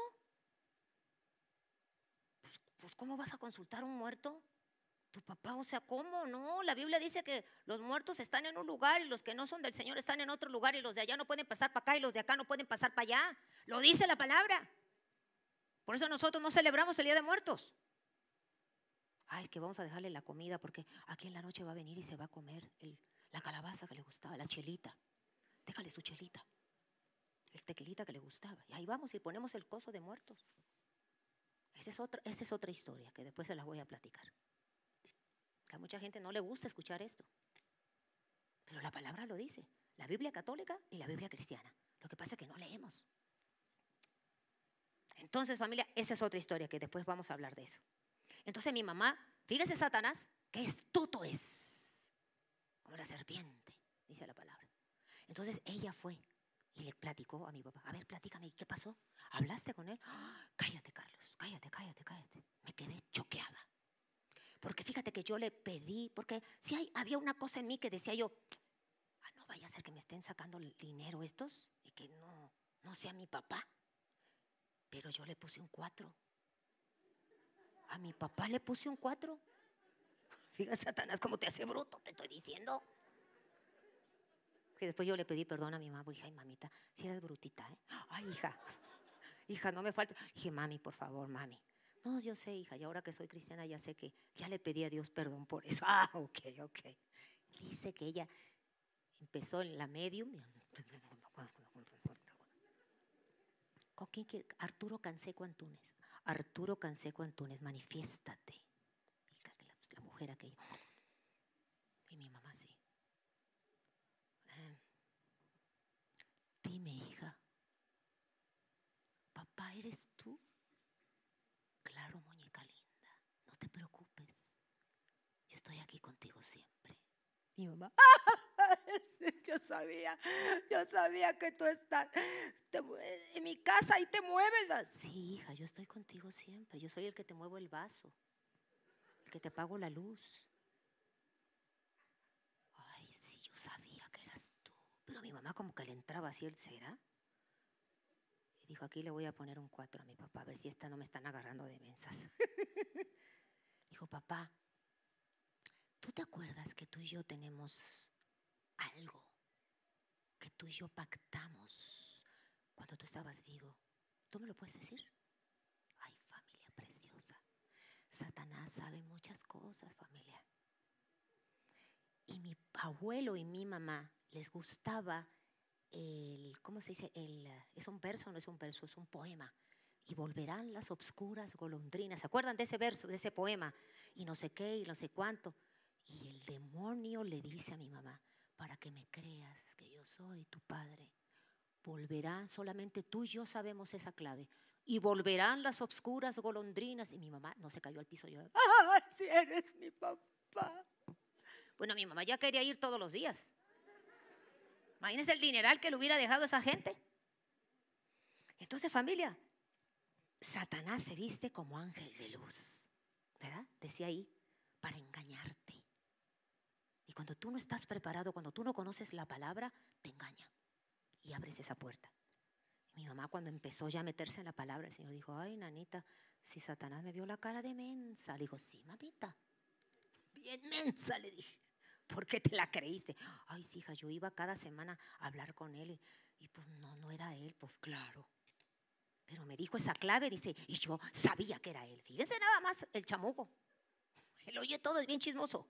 Pues ¿cómo vas a consultar a un muerto? Tu papá, o sea, ¿cómo? No, la Biblia dice que los muertos están en un lugar y los que no son del Señor están en otro lugar y los de allá no pueden pasar para acá y los de acá no pueden pasar para allá. Lo dice la palabra. Por eso nosotros no celebramos el Día de Muertos. Ay, que vamos a dejarle la comida porque aquí en la noche va a venir y se va a comer la calabaza que le gustaba, la chelita. Déjale su chelita, el tequilita que le gustaba. Y ahí vamos y ponemos el coso de muertos. Esa es otra historia que después se las voy a platicar. Que a mucha gente no le gusta escuchar esto. Pero la palabra lo dice. La Biblia católica y la Biblia cristiana. Lo que pasa es que no leemos. Entonces, familia, esa es otra historia que después vamos a hablar de eso. Entonces mi mamá, fíjese Satanás, qué astuto es. Como la serpiente, dice la palabra. Entonces ella fue y le platicó a mi papá. A ver, platícame, ¿qué pasó? ¿Hablaste con él? Cállate, Carlos, cállate. Me quedé choqueada. Porque fíjate que yo le pedí, porque si había una cosa en mí que decía yo, no vaya a ser que me estén sacando el dinero estos y que no sea mi papá. Pero yo le puse un 4. A mi papá le puse un 4. Fíjate, Satanás, cómo te hace bruto, te estoy diciendo. Que después yo le pedí perdón a mi mamá. Dije, ay, mamita, si eres brutita, ¿eh? Ay, hija, no me falta. Dije, mami, por favor, mami. No, yo sé, hija, y ahora que soy cristiana ya sé que ya le pedí a Dios perdón por eso. Ah, ok. Dice que ella empezó en la medium. ¿Con quién quiere? Arturo Canseco Antunes. Arturo Canseco Antunes, manifiéstate. Hija, la mujer aquella. Y mi mamá sí. Dime, hija, ¿papá eres tú? Claro, muñeca linda, no te preocupes. Yo estoy aquí contigo siempre. Mi mamá, yo sabía que tú estás en mi casa y te mueves. Sí, hija, yo estoy contigo siempre. Yo soy el que te muevo el vaso, el que te pago la luz. Ay, sí, yo sabía que eras tú. Pero mi mamá como que le entraba así el ¿será? Y dijo, aquí le voy a poner un 4 a mi papá, a ver si esta no me están agarrando de mensas. Dijo, papá, ¿tú te acuerdas que tú y yo tenemos algo? Que tú y yo pactamos cuando tú estabas vivo. ¿Tú me lo puedes decir? Ay, familia preciosa. Satanás sabe muchas cosas, familia. Y mi abuelo y mi mamá les gustaba ¿cómo se dice? ¿Es un verso o no es un verso? Es un poema. Y volverán las obscuras golondrinas. ¿Se acuerdan de ese verso, de ese poema? Y no sé qué y no sé cuánto. Y el demonio le dice a mi mamá, para que me creas que yo soy tu padre, volverán, solamente tú y yo sabemos esa clave, y volverán las obscuras golondrinas. Y mi mamá no se cayó al piso llorando. ¡Ah, si eres mi papá! Bueno, mi mamá ya quería ir todos los días. Imagínense el dineral que le hubiera dejado a esa gente. Entonces, familia, Satanás se viste como ángel de luz, ¿verdad? Decía ahí, para engañarte. Y cuando tú no estás preparado, cuando tú no conoces la palabra, te engaña y abres esa puerta. Y mi mamá, cuando empezó ya a meterse en la palabra, el Señor dijo, ay, nanita, si Satanás me vio la cara de mensa. Le dijo, sí, mamita, bien mensa, le dije. ¿Por qué te la creíste? Ay, sí, hija, yo iba cada semana a hablar con él y pues no era él, pues claro. Pero me dijo esa clave, dice, y yo sabía que era él. Fíjense nada más el chamuco. Él oye todo, es bien chismoso.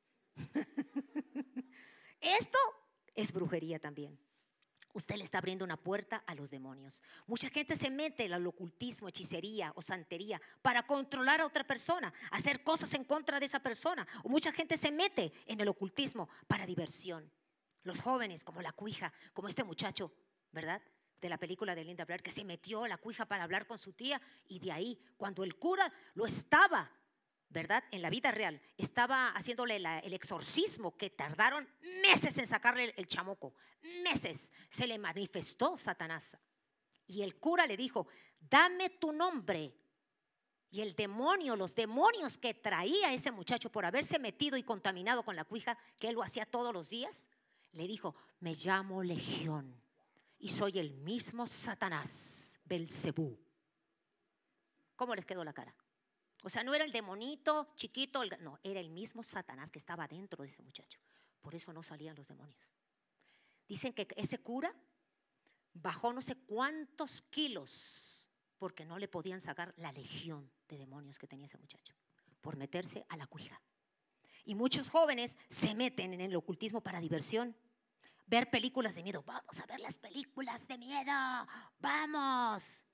Esto es brujería también. Usted le está abriendo una puerta a los demonios. Mucha gente se mete en el ocultismo, hechicería o santería para controlar a otra persona, hacer cosas en contra de esa persona. O mucha gente se mete en el ocultismo para diversión. Los jóvenes, como la cuija, como este muchacho, ¿verdad? De la película de Linda Blair, que se metió a la cuija para hablar con su tía, y de ahí, cuando el cura lo estaba, ¿verdad? En la vida real, estaba haciéndole el exorcismo, que tardaron meses en sacarle el chamuco, meses. Se le manifestó Satanás y el cura le dijo, dame tu nombre. Y el demonio, los demonios que traía ese muchacho por haberse metido y contaminado con la cuija, que él lo hacía todos los días, le dijo, me llamo Legión y soy el mismo Satanás, Belcebú. ¿Cómo les quedó la cara? O sea, no era el demonito chiquito, no, era el mismo Satanás que estaba dentro de ese muchacho. Por eso no salían los demonios. Dicen que ese cura bajó no sé cuántos kilos porque no le podían sacar la legión de demonios que tenía ese muchacho por meterse a la cuija. Y muchos jóvenes se meten en el ocultismo para diversión. Ver películas de miedo. Vamos a ver las películas de miedo. Vamos.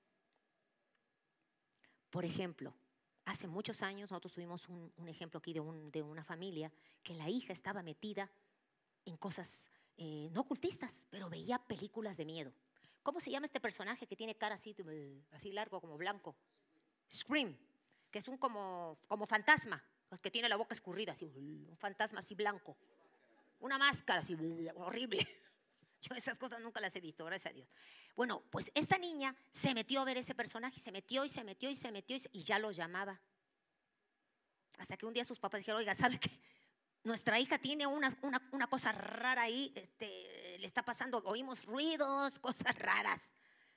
Por ejemplo, hace muchos años nosotros tuvimos un ejemplo aquí de una familia que la hija estaba metida en cosas no ocultistas, pero veía películas de miedo. ¿Cómo se llama este personaje que tiene cara así largo, como blanco? Scream, que es un como fantasma, que tiene la boca escurrida, así, un fantasma así blanco. Una máscara así horrible. Yo esas cosas nunca las he visto, gracias a Dios. Bueno, pues esta niña se metió a ver ese personaje, se metió y ya lo llamaba. Hasta que un día sus papás dijeron, oiga, ¿sabe qué? Nuestra hija tiene una cosa rara ahí, le está pasando, oímos ruidos, cosas raras.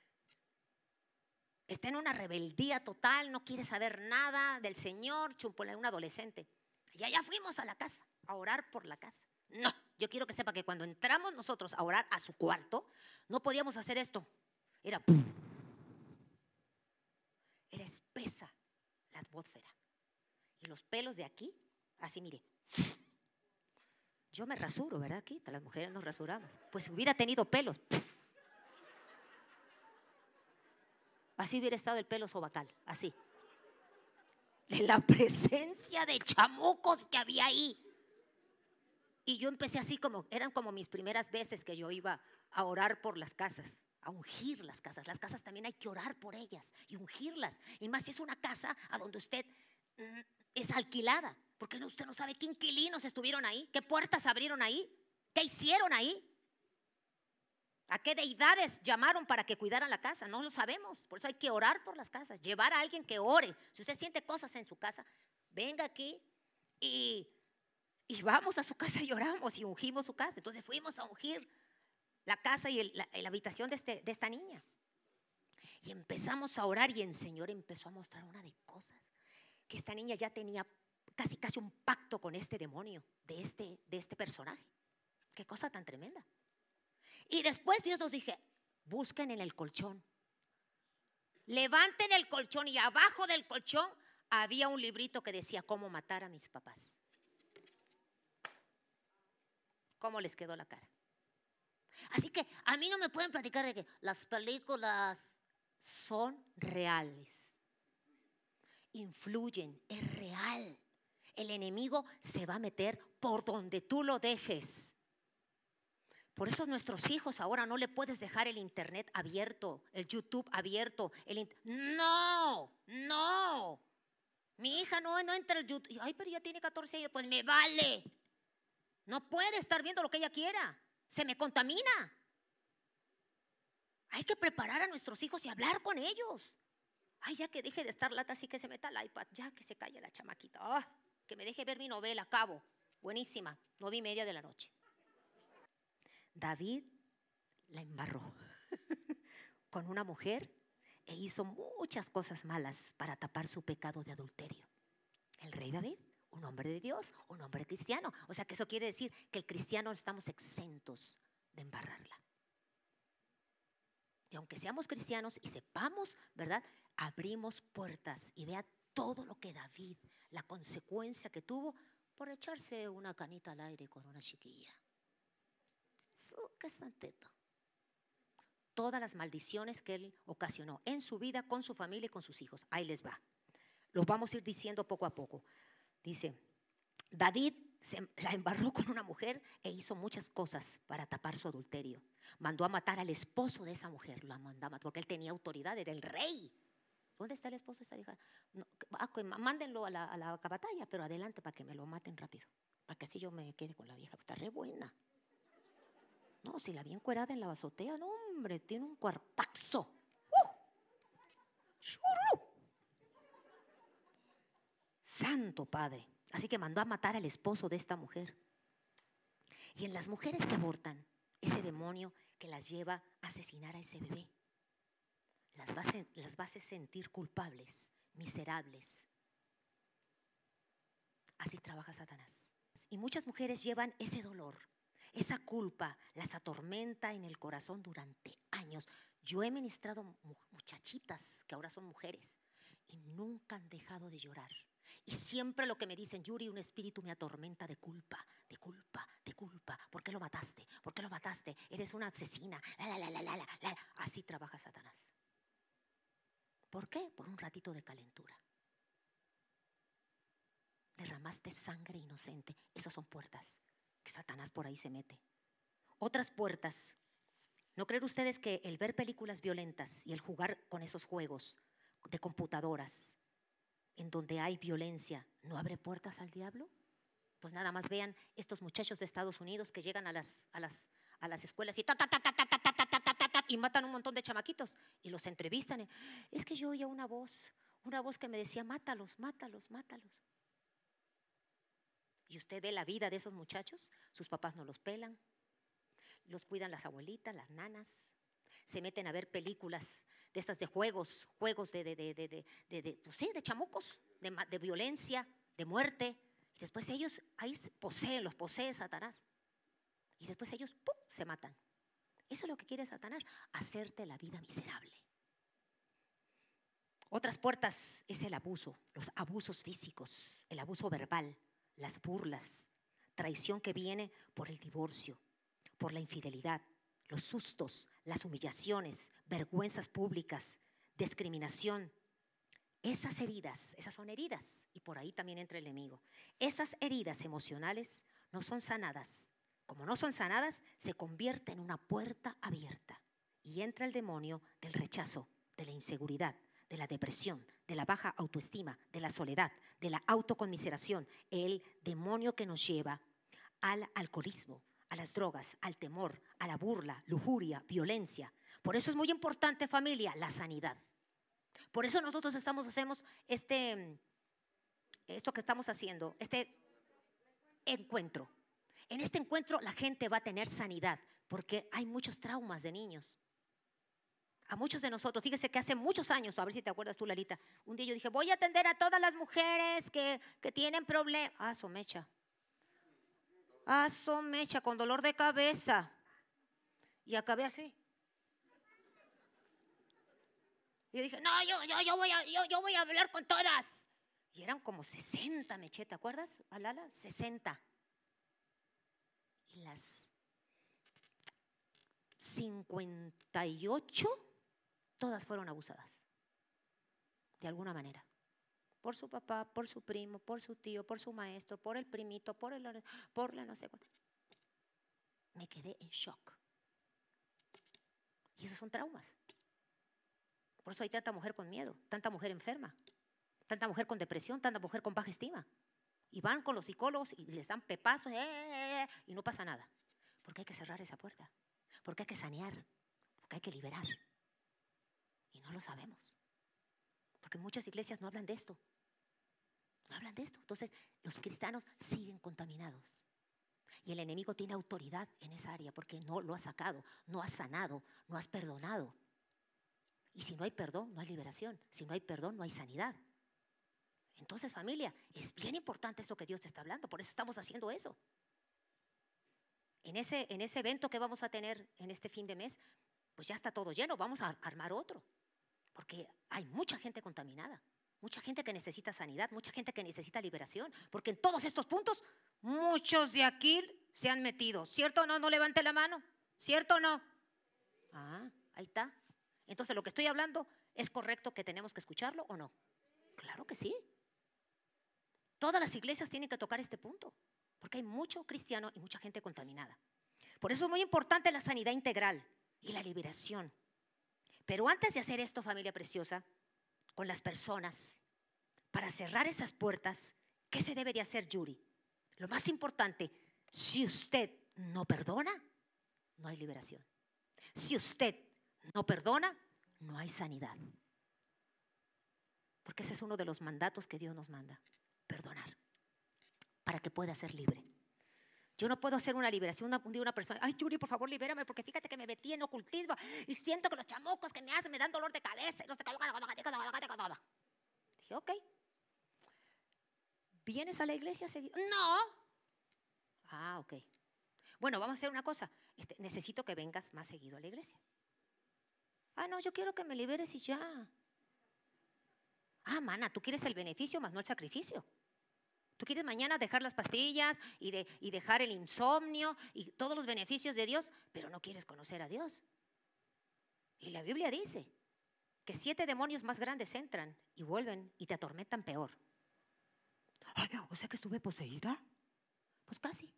Está en una rebeldía total, no quiere saber nada del Señor, un adolescente. Y allá fuimos a la casa, a orar por la casa. No, yo quiero que sepa que cuando entramos nosotros a orar a su cuarto, no podíamos hacer esto. Era espesa la atmósfera. Y los pelos de aquí, así mire. Yo me rasuro, ¿verdad? Aquí las mujeres nos rasuramos. Pues si hubiera tenido pelos, así hubiera estado el pelo sobacal, así. De la presencia de chamucos que había ahí. Y yo empecé así como, eran como mis primeras veces que yo iba a orar por las casas, a ungir las casas. Las casas también hay que orar por ellas y ungirlas. Y más si es una casa a donde usted es alquilada, porque usted no sabe qué inquilinos estuvieron ahí, qué puertas abrieron ahí, qué hicieron ahí, a qué deidades llamaron para que cuidaran la casa. No lo sabemos, por eso hay que orar por las casas, llevar a alguien que ore. Si usted siente cosas en su casa, venga aquí y vamos a su casa y oramos y ungimos su casa. Entonces fuimos a ungir la casa y la habitación de esta niña. Y empezamos a orar y el Señor empezó a mostrar una de cosas. Que esta niña ya tenía casi un pacto con este demonio de este personaje. Qué cosa tan tremenda. Y después Dios nos dije, busquen en el colchón. Levanten el colchón y abajo del colchón había un librito que decía cómo matar a mis papás. ¿Cómo les quedó la cara? Así que a mí no me pueden platicar de que las películas son reales. Influyen, es real. El enemigo se va a meter por donde tú lo dejes. Por eso nuestros hijos ahora no le puedes dejar el internet abierto, el YouTube abierto. No. Mi hija no entra al YouTube. Ay, pero ya tiene 14 años, pues me vale. No puede estar viendo lo que ella quiera. Se me contamina. Hay que preparar a nuestros hijos y hablar con ellos. Ay, ya que deje de estar lata, así que se meta al iPad. Ya que se calle la chamaquita. Que me deje ver mi novela, Cabo. Buenísima, 9:30 de la noche. David la embarró con una mujer e hizo muchas cosas malas para tapar su pecado de adulterio. El rey David, un hombre de Dios, un hombre cristiano. O sea que eso quiere decir que el cristiano estamos exentos de embarrarla. Y aunque seamos cristianos y sepamos, ¿verdad? Abrimos puertas y vea todo lo que David, la consecuencia que tuvo por echarse una canita al aire con una chiquilla. ¡Qué santito! Todas las maldiciones que él ocasionó en su vida, con su familia y con sus hijos. Ahí les va. Los vamos a ir diciendo poco a poco. Dice, David se la embarró con una mujer e hizo muchas cosas para tapar su adulterio. Mandó a matar al esposo de esa mujer, lo mandó a matar porque él tenía autoridad, era el rey. ¿Dónde está el esposo de esa hija? No, mándenlo a la batalla, pero adelante para que me lo maten rápido, para que así yo me quede con la vieja. Está re buena. No, si la vi encuerada en la azotea, no hombre, tiene un cuerpazo. Santo Padre. Así que mandó a matar al esposo de esta mujer. Y en las mujeres que abortan, ese demonio que las lleva a asesinar a ese bebé, las va a hacer sentir culpables, miserables. Así trabaja Satanás. Y muchas mujeres llevan ese dolor, esa culpa, las atormenta en el corazón durante años. Yo he ministrado muchachitas que ahora son mujeres y nunca han dejado de llorar. Y siempre lo que me dicen, Yuri, un espíritu me atormenta de culpa, de culpa, de culpa. ¿Por qué lo mataste? ¿Por qué lo mataste? Eres una asesina. Así trabaja Satanás. ¿Por qué? Por un ratito de calentura. Derramaste sangre inocente. Esas son puertas que Satanás por ahí se mete. Otras puertas. ¿No creen ustedes que el ver películas violentas y el jugar con esos juegos de computadoras en donde hay violencia no abre puertas al diablo? Pues nada más vean estos muchachos de Estados Unidos que llegan a las escuelas y matan un montón de chamaquitos y los entrevistan. Es que yo oía una voz que me decía, mátalos, mátalos, mátalos. Y usted ve la vida de esos muchachos, sus papás no los pelan, los cuidan las abuelitas, las nanas, se meten a ver películas de estas de juegos de chamucos, de violencia, de muerte. Y después ellos ahí los posee Satanás. Y después ellos ¡pum!, se matan. Eso es lo que quiere Satanás, hacerte la vida miserable. Otras puertas es el abuso, los abusos físicos, el abuso verbal, las burlas, traición que viene por el divorcio, por la infidelidad, los sustos, las humillaciones, vergüenzas públicas, discriminación. Esas heridas, esas son heridas, y por ahí también entra el enemigo. Esas heridas emocionales no son sanadas. Como no son sanadas, se convierte en una puerta abierta y entra el demonio del rechazo, de la inseguridad, de la depresión, de la baja autoestima, de la soledad, de la autoconmiseración, el demonio que nos lleva al alcoholismo, a las drogas, al temor, a la burla, lujuria, violencia. Por eso es muy importante, familia, la sanidad. Por eso nosotros hacemos esto que estamos haciendo, este encuentro. En este encuentro la gente va a tener sanidad, porque hay muchos traumas de niños. A muchos de nosotros, fíjese que hace muchos años, a ver si te acuerdas tú, Lalita, un día yo dije, voy a atender a todas las mujeres que tienen problemas. Somecha, con dolor de cabeza. Y acabé así. Y yo dije, no, yo voy a hablar con todas. Y eran como 60, Meche, ¿te acuerdas, Alala? 60. Y las 58, todas fueron abusadas. De alguna manera. Por su papá, por su primo, por su tío, por su maestro, por el primito, por la no sé cuánto. Me quedé en shock. Y esos son traumas. Por eso hay tanta mujer con miedo, tanta mujer enferma, tanta mujer con depresión, tanta mujer con baja estima. Y van con los psicólogos y les dan pepazos y no pasa nada. Porque hay que cerrar esa puerta, porque hay que sanear, porque hay que liberar. Y no lo sabemos. Porque muchas iglesias no hablan de esto. No hablan de esto. Entonces los cristianos siguen contaminados. Y el enemigo tiene autoridad en esa área porque no lo ha sacado, no ha sanado, no has perdonado. Y si no hay perdón, no hay liberación. Si no hay perdón, no hay sanidad. Entonces, familia, es bien importante esto que Dios te está hablando. Por eso estamos haciendo eso. En ese evento que vamos a tener en este fin de mes, pues ya está todo lleno. Vamos a armar otro. Porque hay mucha gente contaminada. Mucha gente que necesita sanidad. Mucha gente que necesita liberación. Porque en todos estos puntos, muchos de aquí se han metido. ¿Cierto o no? No levante la mano. ¿Cierto o no? Ahí está. Entonces, lo que estoy hablando, ¿es correcto que tenemos que escucharlo o no? Claro que sí. Todas las iglesias tienen que tocar este punto, porque hay mucho cristiano y mucha gente contaminada. Por eso es muy importante la sanidad integral y la liberación. Pero antes de hacer esto, familia preciosa, con las personas, para cerrar esas puertas, ¿qué se debe de hacer, Yuri? Lo más importante, si usted no perdona, no hay liberación. Si usted no perdona, no hay sanidad. Porque ese es uno de los mandatos que Dios nos manda, perdonar, para que pueda ser libre. Yo no puedo hacer una liberación. Un día una persona, ay, Yuri, por favor, libérame, porque fíjate que me metí en ocultismo y siento que los chamucos que me dan dolor de cabeza. Dije, ok. ¿Vienes a la iglesia seguido? No. Ok. Bueno, vamos a hacer una cosa. Necesito que vengas más seguido a la iglesia. No, yo quiero que me liberes y ya. Mana, tú quieres el beneficio más no el sacrificio. Tú quieres mañana dejar las pastillas y dejar el insomnio y todos los beneficios de Dios, pero no quieres conocer a Dios. Y la Biblia dice que 7 demonios más grandes entran y vuelven y te atormentan peor. O sea que estuve poseída. Pues casi.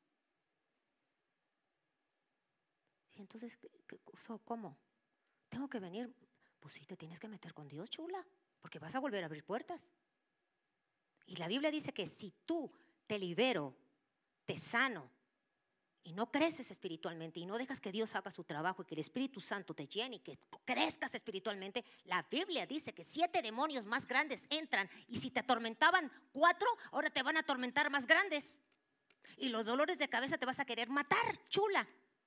Y entonces, ¿cómo? ¿Tengo que venir? Pues sí, te tienes que meter con Dios, chula, porque vas a volver a abrir puertas. Y la Biblia dice que si tú te libero, te sano y no creces espiritualmente y no dejas que Dios haga su trabajo y que el Espíritu Santo te llene y que crezcas espiritualmente, la Biblia dice que 7 demonios más grandes entran y si te atormentaban 4, ahora te van a atormentar más grandes. Y los dolores de cabeza te vas a querer matar, chula.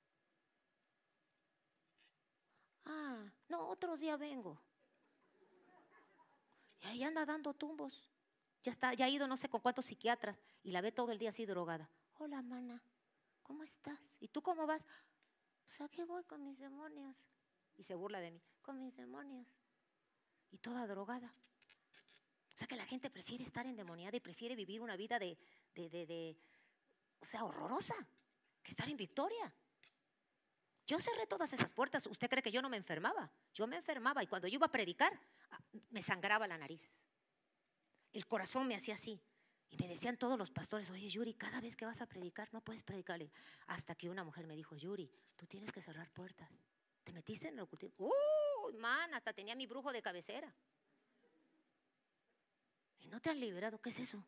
No, otro día vengo. Y ahí anda dando tumbos. Ya ha ido no sé con cuántos psiquiatras y la ve todo el día así drogada. Hola, mana, ¿cómo estás? ¿Y tú cómo vas? Pues aquí voy con mis demonios. Y se burla de mí, con mis demonios. Y toda drogada. O sea que la gente prefiere estar endemoniada y prefiere vivir una vida o sea, horrorosa, que estar en victoria. Yo cerré todas esas puertas. ¿Usted cree que yo no me enfermaba? Yo me enfermaba y cuando yo iba a predicar, me sangraba la nariz. El corazón me hacía así. Y me decían todos los pastores, oye Yuri, cada vez que vas a predicar no puedes predicarle. Hasta que una mujer me dijo, Yuri, tú tienes que cerrar puertas. ¿Te metiste en el ocultismo? Man, hasta tenía mi brujo de cabecera. ¿Y no te han liberado? ¿Qué es eso?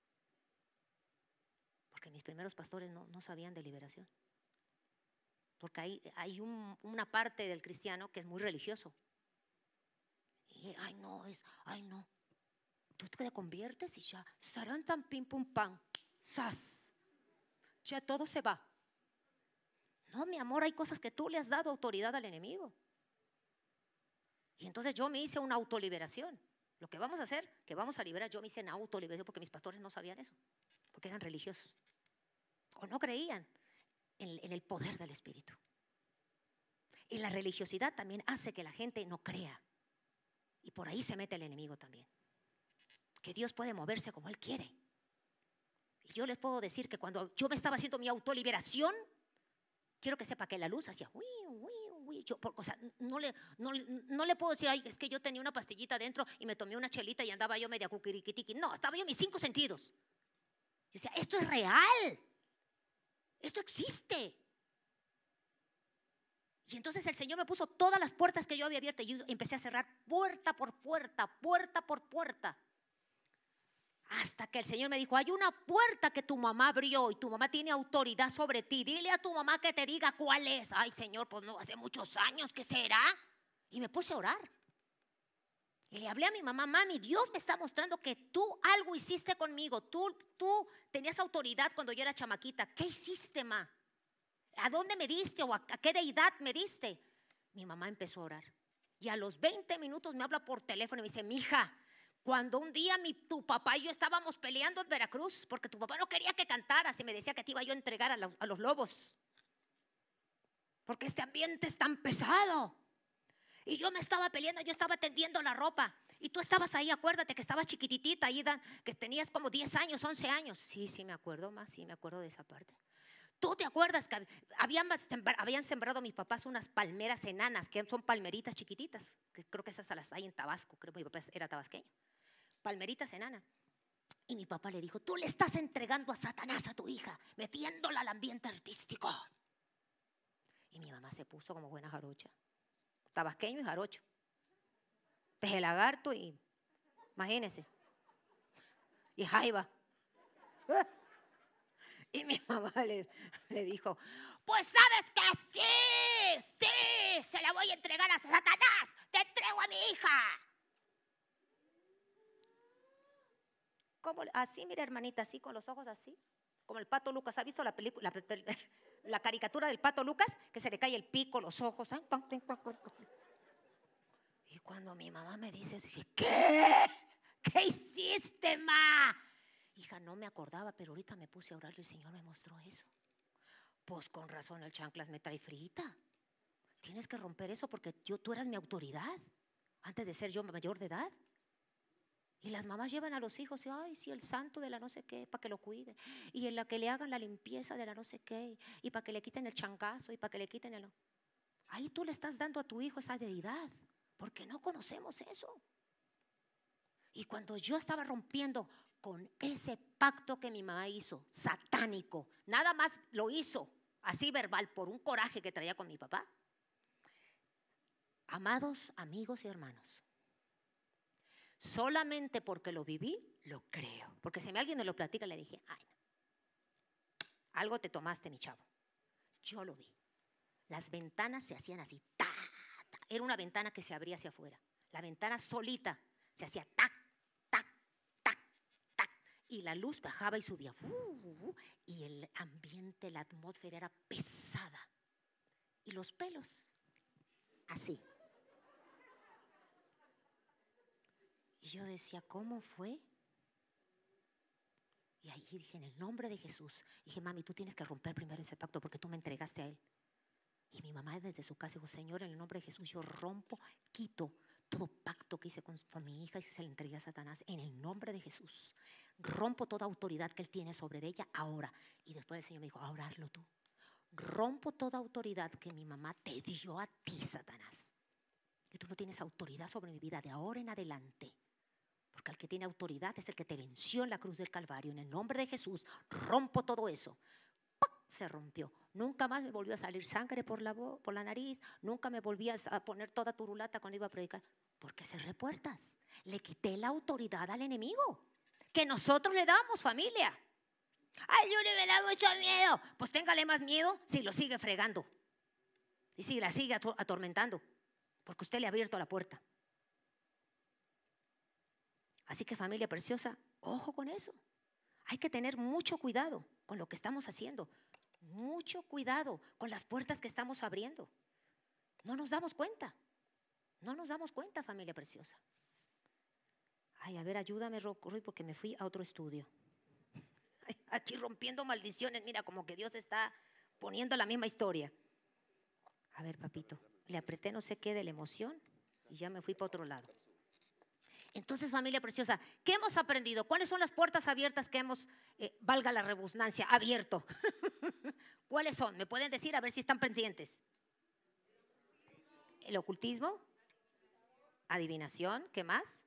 Porque mis primeros pastores no sabían de liberación. Porque hay una parte del cristiano que es muy religioso. Y ay no, tú te conviertes y ya, sarán tan pim pum pam, sas, ya todo se va. No, mi amor, hay cosas que tú le has dado autoridad al enemigo. Y entonces yo me hice una autoliberación. Lo que vamos a hacer, que vamos a liberar, yo me hice una autoliberación porque mis pastores no sabían eso, porque eran religiosos o no creían en el poder del Espíritu. Y la religiosidad también hace que la gente no crea. Y por ahí se mete el enemigo también. Que Dios puede moverse como Él quiere. Y yo les puedo decir que cuando yo me estaba haciendo mi autoliberación, quiero que sepa que la luz hacía yo, o sea, no le puedo decir, ay, es que yo tenía una pastillita dentro y me tomé una chelita y andaba yo media cuquiriquitiqui. No, estaba yo en mis 5 sentidos. Yo decía, esto es real. Esto existe. Y entonces el Señor me puso todas las puertas que yo había abiertas y yo empecé a cerrar puerta por puerta, puerta por puerta. Hasta que el Señor me dijo, hay una puerta que tu mamá abrió y tu mamá tiene autoridad sobre ti. Dile a tu mamá que te diga cuál es. Ay, Señor, pues no, hace muchos años, ¿qué será? Y me puse a orar. Y le hablé a mi mamá, mami, Dios me está mostrando que tú algo hiciste conmigo. Tú tenías autoridad cuando yo era chamaquita. ¿Qué hiciste, ma? ¿A dónde me diste o a qué deidad me diste? Mi mamá empezó a orar. Y a los 20 minutos me habla por teléfono y me dice, mija, cuando un día tu papá y yo estábamos peleando en Veracruz, porque tu papá no quería que cantaras y me decía que te iba yo a entregar a los lobos, porque este ambiente es tan pesado. Y yo me estaba peleando, yo estaba tendiendo la ropa y tú estabas ahí, acuérdate que estabas chiquititita ahí, que tenías como 10 años, 11 años. Sí, me acuerdo más, sí me acuerdo de esa parte. ¿Tú te acuerdas que habían sembrado mis papás unas palmeras enanas, que son palmeritas chiquititas? Que creo que esas las hay en Tabasco, creo que mi papá era tabasqueño. Palmeritas enanas. Y mi papá le dijo, tú le estás entregando a Satanás a tu hija, metiéndola al ambiente artístico. Y mi mamá se puso como buena jarocha. Tabasqueño y jarocho. Peje lagarto y, imagínense, y jaiba. Y mi mamá le dijo, pues sabes que sí, se la voy a entregar a Satanás, te entrego a mi hija. ¿Cómo? Así, mira hermanita, así con los ojos así, como el Pato Lucas. ¿Ha visto la película, la caricatura del Pato Lucas? Que se le cae el pico, los ojos. Y cuando mi mamá me dice eso, dije, ¿qué hiciste, ma? Hija, no me acordaba, pero ahorita me puse a orar y el Señor me mostró eso. Pues con razón el chanclas me trae frita. Tienes que romper eso porque tú eras mi autoridad antes de ser yo mayor de edad. Y las mamás llevan a los hijos y, ay, sí, el santo de la no sé qué, para que lo cuide. Y en la que le hagan la limpieza de la no sé qué. Y para que le quiten el changazo y para que le quiten el... Ahí tú le estás dando a tu hijo esa deidad, porque no conocemos eso. Y cuando yo estaba rompiendo con ese pacto que mi mamá hizo, satánico, nada más lo hizo así verbal por un coraje que traía con mi papá. Amados amigos y hermanos, solamente porque lo viví, lo creo. Porque si alguien me lo platica, le dije, ay, no, algo te tomaste, mi chavo. Yo lo vi. Las ventanas se hacían así, ta. Era una ventana que se abría hacia afuera. La ventana solita se hacía tac, tac, tac, tac. Y la luz bajaba y subía. Y el ambiente, la atmósfera era pesada. Y los pelos, así. Y yo decía, ¿cómo fue? Y ahí dije, en el nombre de Jesús. Dije, mami, tú tienes que romper primero ese pacto porque tú me entregaste a él. Y mi mamá desde su casa dijo, Señor, en el nombre de Jesús yo rompo, quito todo pacto que hice con mi hija y se le entregué a Satanás en el nombre de Jesús. Rompo toda autoridad que él tiene sobre ella ahora. Y después el Señor me dijo, ahora hazlo tú. Rompo toda autoridad que mi mamá te dio a ti, Satanás. Y tú no tienes autoridad sobre mi vida de ahora en adelante. Porque el que tiene autoridad es el que te venció en la cruz del Calvario. En el nombre de Jesús, rompo todo eso. ¡Pac! Se rompió. Nunca más me volvió a salir sangre por la nariz. Nunca me volví a poner toda turulata cuando iba a predicar. Porque cerré puertas. Le quité la autoridad al enemigo que nosotros le damos, familia. Ay, Yuri, me da mucho miedo. Pues téngale más miedo si lo sigue fregando y si la sigue atormentando, porque usted le ha abierto la puerta. Así que, familia preciosa, ojo con eso. Hay que tener mucho cuidado con lo que estamos haciendo. Mucho cuidado con las puertas que estamos abriendo. No nos damos cuenta. No nos damos cuenta, familia preciosa. Ay, a ver, ayúdame, Roy, porque me fui a otro estudio. Aquí rompiendo maldiciones, mira, como que Dios está poniendo la misma historia. A ver, papito, le apreté no sé qué de la emoción y ya me fui para otro lado. Entonces, familia preciosa, ¿qué hemos aprendido? ¿Cuáles son las puertas abiertas que hemos, valga la redundancia, abierto? ¿Cuáles son? ¿Me pueden decir? A ver si están pendientes. El ocultismo, adivinación, ¿qué más?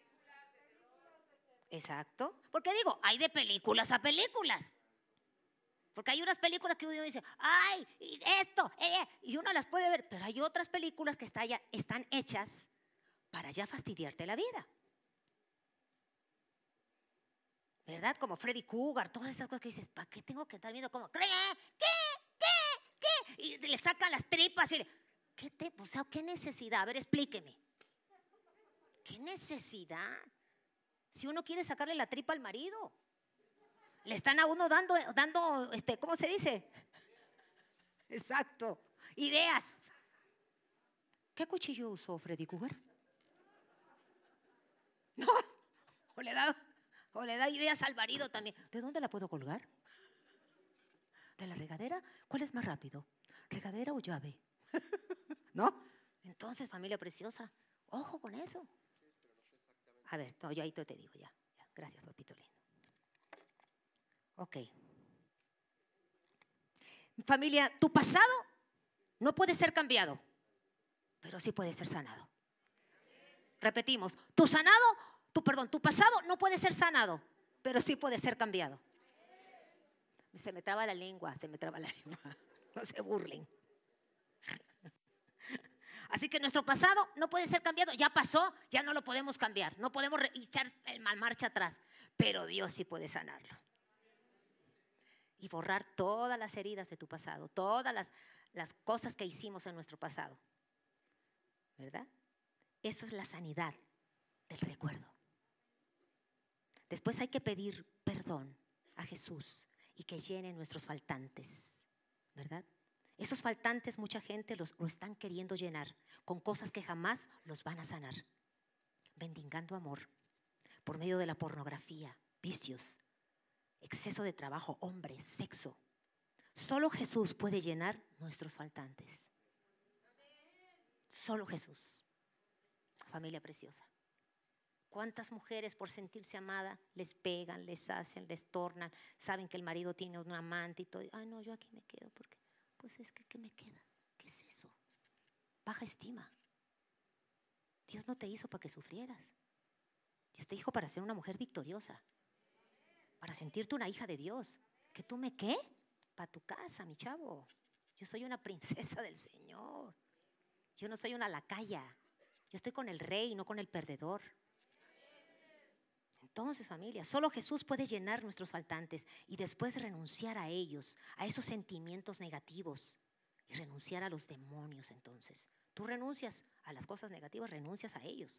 Exacto. Porque digo, hay de películas a películas. Porque hay unas películas que uno dice, ay, esto, y uno las puede ver, pero hay otras películas que están hechas para ya fastidiarte la vida. ¿Verdad? Como Freddy Krueger, todas esas cosas que dices, ¿para qué tengo que estar viendo como, ¿qué? Y le sacan las tripas y o sea, ¿qué necesidad? A ver, explíqueme. ¿Qué necesidad? Si uno quiere sacarle la tripa al marido, le están a uno dando, ¿cómo se dice? Exacto, ideas. ¿Qué cuchillo usó Freddy Krueger? No, o le da ideas al marido también. ¿De dónde la puedo colgar? ¿De la regadera? ¿Cuál es más rápido? ¿Regadera o llave? ¿No? Entonces, familia preciosa, ojo con eso. A ver, no, yo ahí te digo ya. Gracias, papito lindo. Ok. Familia, tu pasado no puede ser cambiado, pero sí puede ser sanado. Repetimos, tu pasado no puede ser sanado, pero sí puede ser cambiado. Se me traba la lengua. No se burlen. Así que nuestro pasado no puede ser cambiado. Ya pasó, ya no lo podemos cambiar. No podemos echar marcha atrás. Pero Dios sí puede sanarlo. Y borrar todas las heridas de tu pasado. Todas las cosas que hicimos en nuestro pasado. ¿Verdad? Eso es la sanidad del recuerdo. Después hay que pedir perdón a Jesús y que llene nuestros faltantes. ¿Verdad? Esos faltantes mucha gente lo están queriendo llenar con cosas que jamás los van a sanar. Mendigando amor por medio de la pornografía, vicios, exceso de trabajo, hombres, sexo. Solo Jesús puede llenar nuestros faltantes. Solo Jesús. Familia preciosa. ¿Cuántas mujeres por sentirse amada les pegan, les hacen, les tornan? Saben que el marido tiene un amante y todo. Ay, no, yo aquí me quedo porque... Pues es que, ¿qué me queda? ¿Qué es eso? Baja estima. Dios no te hizo para que sufrieras. Dios te hizo para ser una mujer victoriosa. Para sentirte una hija de Dios. ¿Que tú me qué? Para tu casa, mi chavo. Yo soy una princesa del Señor. Yo no soy una lacaya. Yo estoy con el rey, no con el perdedor. Entonces, familia, solo Jesús puede llenar nuestros faltantes y después renunciar a ellos, a esos sentimientos negativos y renunciar a los demonios. Entonces, tú renuncias a las cosas negativas, renuncias a ellos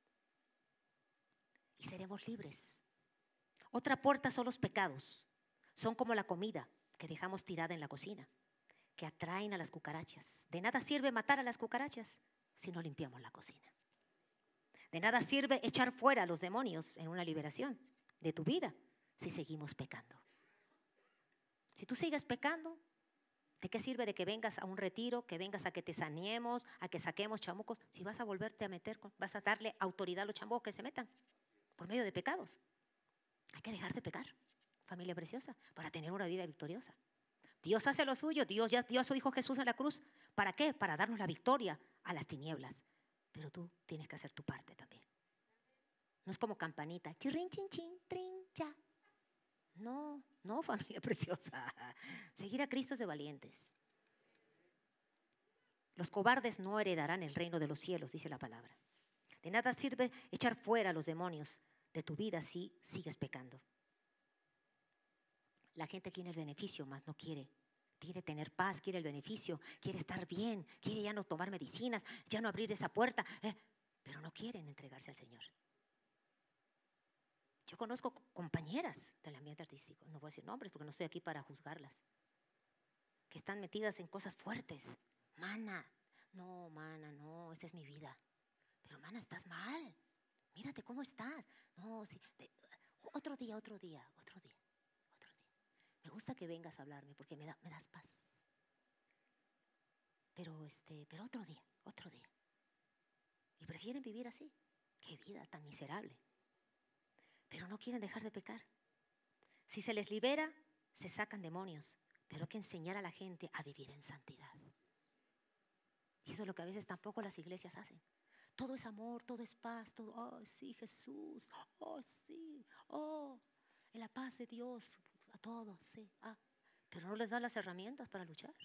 y seremos libres. Otra puerta son los pecados. Son como la comida que dejamos tirada en la cocina, que atraen a las cucarachas. De nada sirve matar a las cucarachas si no limpiamos la cocina. De nada sirve echar fuera a los demonios en una liberación de tu vida si seguimos pecando. Si tú sigues pecando, ¿De qué sirve de que vengas a un retiro, que vengas a que te saneemos, a que saquemos chamucos, si vas a volverte a meter, vas a darle autoridad a los chamucos que se metan por medio de pecados? Hay que dejar de pecar, familia preciosa, para tener una vida victoriosa. Dios hace lo suyo, Dios ya dio a su Hijo Jesús en la cruz. ¿Para qué? Para darnos la victoria a las tinieblas. Pero tú tienes que hacer tu parte también. No es como campanita, chirrin, chin, chin, trin, ya. No, no, familia preciosa. Seguir a Cristo es de valientes. Los cobardes no heredarán el reino de los cielos, dice la palabra. De nada sirve echar fuera a los demonios de tu vida si sigues pecando. La gente quiere el beneficio, mas no quiere. Quiere tener paz, quiere el beneficio, quiere estar bien, quiere ya no tomar medicinas, ya no abrir esa puerta, pero no quieren entregarse al Señor. Yo conozco compañeras del ambiente artístico, no voy a decir nombres porque no estoy aquí para juzgarlas, que están metidas en cosas fuertes. Mana, no, esa es mi vida. Pero mana, estás mal, mírate cómo estás. No, sí, otro día. Me gusta que vengas a hablarme porque me das paz. Pero otro día. Y prefieren vivir así. Qué vida tan miserable. Pero no quieren dejar de pecar. Si se les libera, se sacan demonios. Pero hay que enseñar a la gente a vivir en santidad. Y eso es lo que a veces tampoco las iglesias hacen. Todo es amor, todo es paz, todo, oh sí, Jesús, oh sí, oh, en la paz de Dios, a todos, sí, pero no les dan las herramientas para luchar.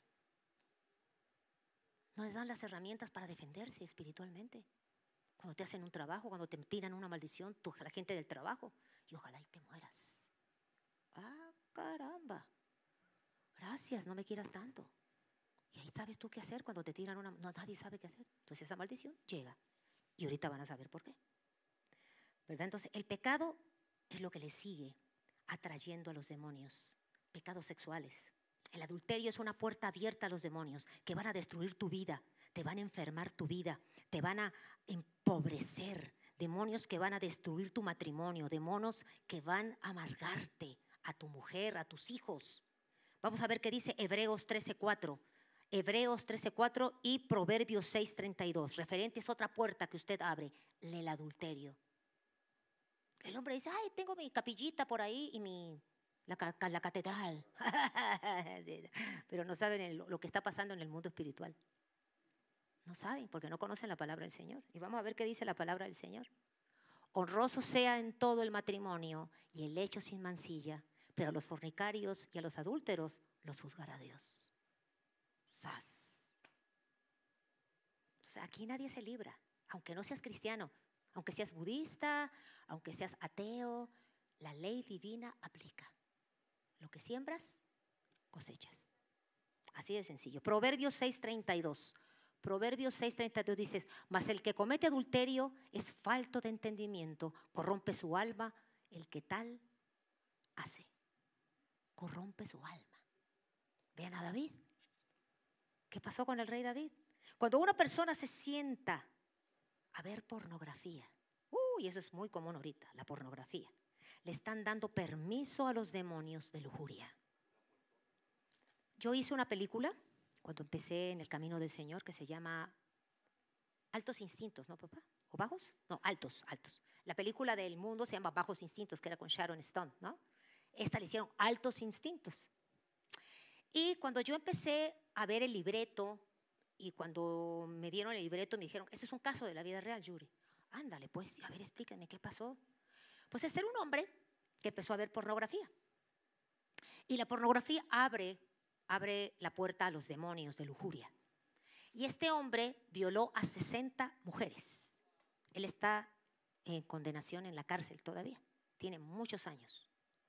No les dan las herramientas para defenderse espiritualmente. Cuando te hacen un trabajo, cuando te tiran una maldición, la gente del trabajo, y ojalá y te mueras. Caramba, gracias, no me quieras tanto. Y ahí sabes tú qué hacer cuando te tiran no, nadie sabe qué hacer. Entonces esa maldición llega. Y ahorita van a saber por qué. ¿Verdad? Entonces el pecado es lo que le sigue atrayendo a los demonios. Pecados sexuales. El adulterio es una puerta abierta a los demonios que van a destruir tu vida, te van a enfermar tu vida, te van a empobrecer. Demonios que van a destruir tu matrimonio, demonios que van a amargarte a tu mujer, a tus hijos. Vamos a ver qué dice Hebreos 13:4. Hebreos 13:4 y Proverbios 6:32. Referente es otra puerta que usted abre, el adulterio. El hombre dice, ay, tengo mi capillita por ahí y la catedral. Pero no saben lo que está pasando en el mundo espiritual. No saben porque no conocen la palabra del Señor. Y vamos a ver qué dice la palabra del Señor. Honroso sea en todo el matrimonio y el lecho sin mancilla, pero a los fornicarios y a los adúlteros los juzgará Dios. ¡Sas! Entonces aquí nadie se libra, aunque no seas cristiano, aunque seas budista, aunque seas ateo, la ley divina aplica. Lo que siembras, cosechas. Así de sencillo. Proverbios 6:32. Proverbios 6:32 dice, mas el que comete adulterio es falto de entendimiento, corrompe su alma, el que tal hace. Corrompe su alma. Vean a David. ¿Qué pasó con el rey David? Cuando una persona se sienta a ver pornografía, y eso es muy común ahorita, la pornografía, le están dando permiso a los demonios de lujuria. Yo hice una película cuando empecé en el camino del Señor que se llama Altos Instintos, ¿no, papá? ¿O Bajos? No, Altos. La película del mundo se llama Bajos Instintos, que era con Sharon Stone, ¿no? Esta le hicieron Altos Instintos. Y cuando yo empecé a ver el libreto y cuando me dieron el libreto me dijeron, ese es un caso de la vida real, Yuri. Ándale, pues, a ver, explícame qué pasó. Pues este era un hombre que empezó a ver pornografía. Y la pornografía abre la puerta a los demonios de lujuria. Y este hombre violó a 60 mujeres. Él está en condenación en la cárcel todavía. Tiene muchos años.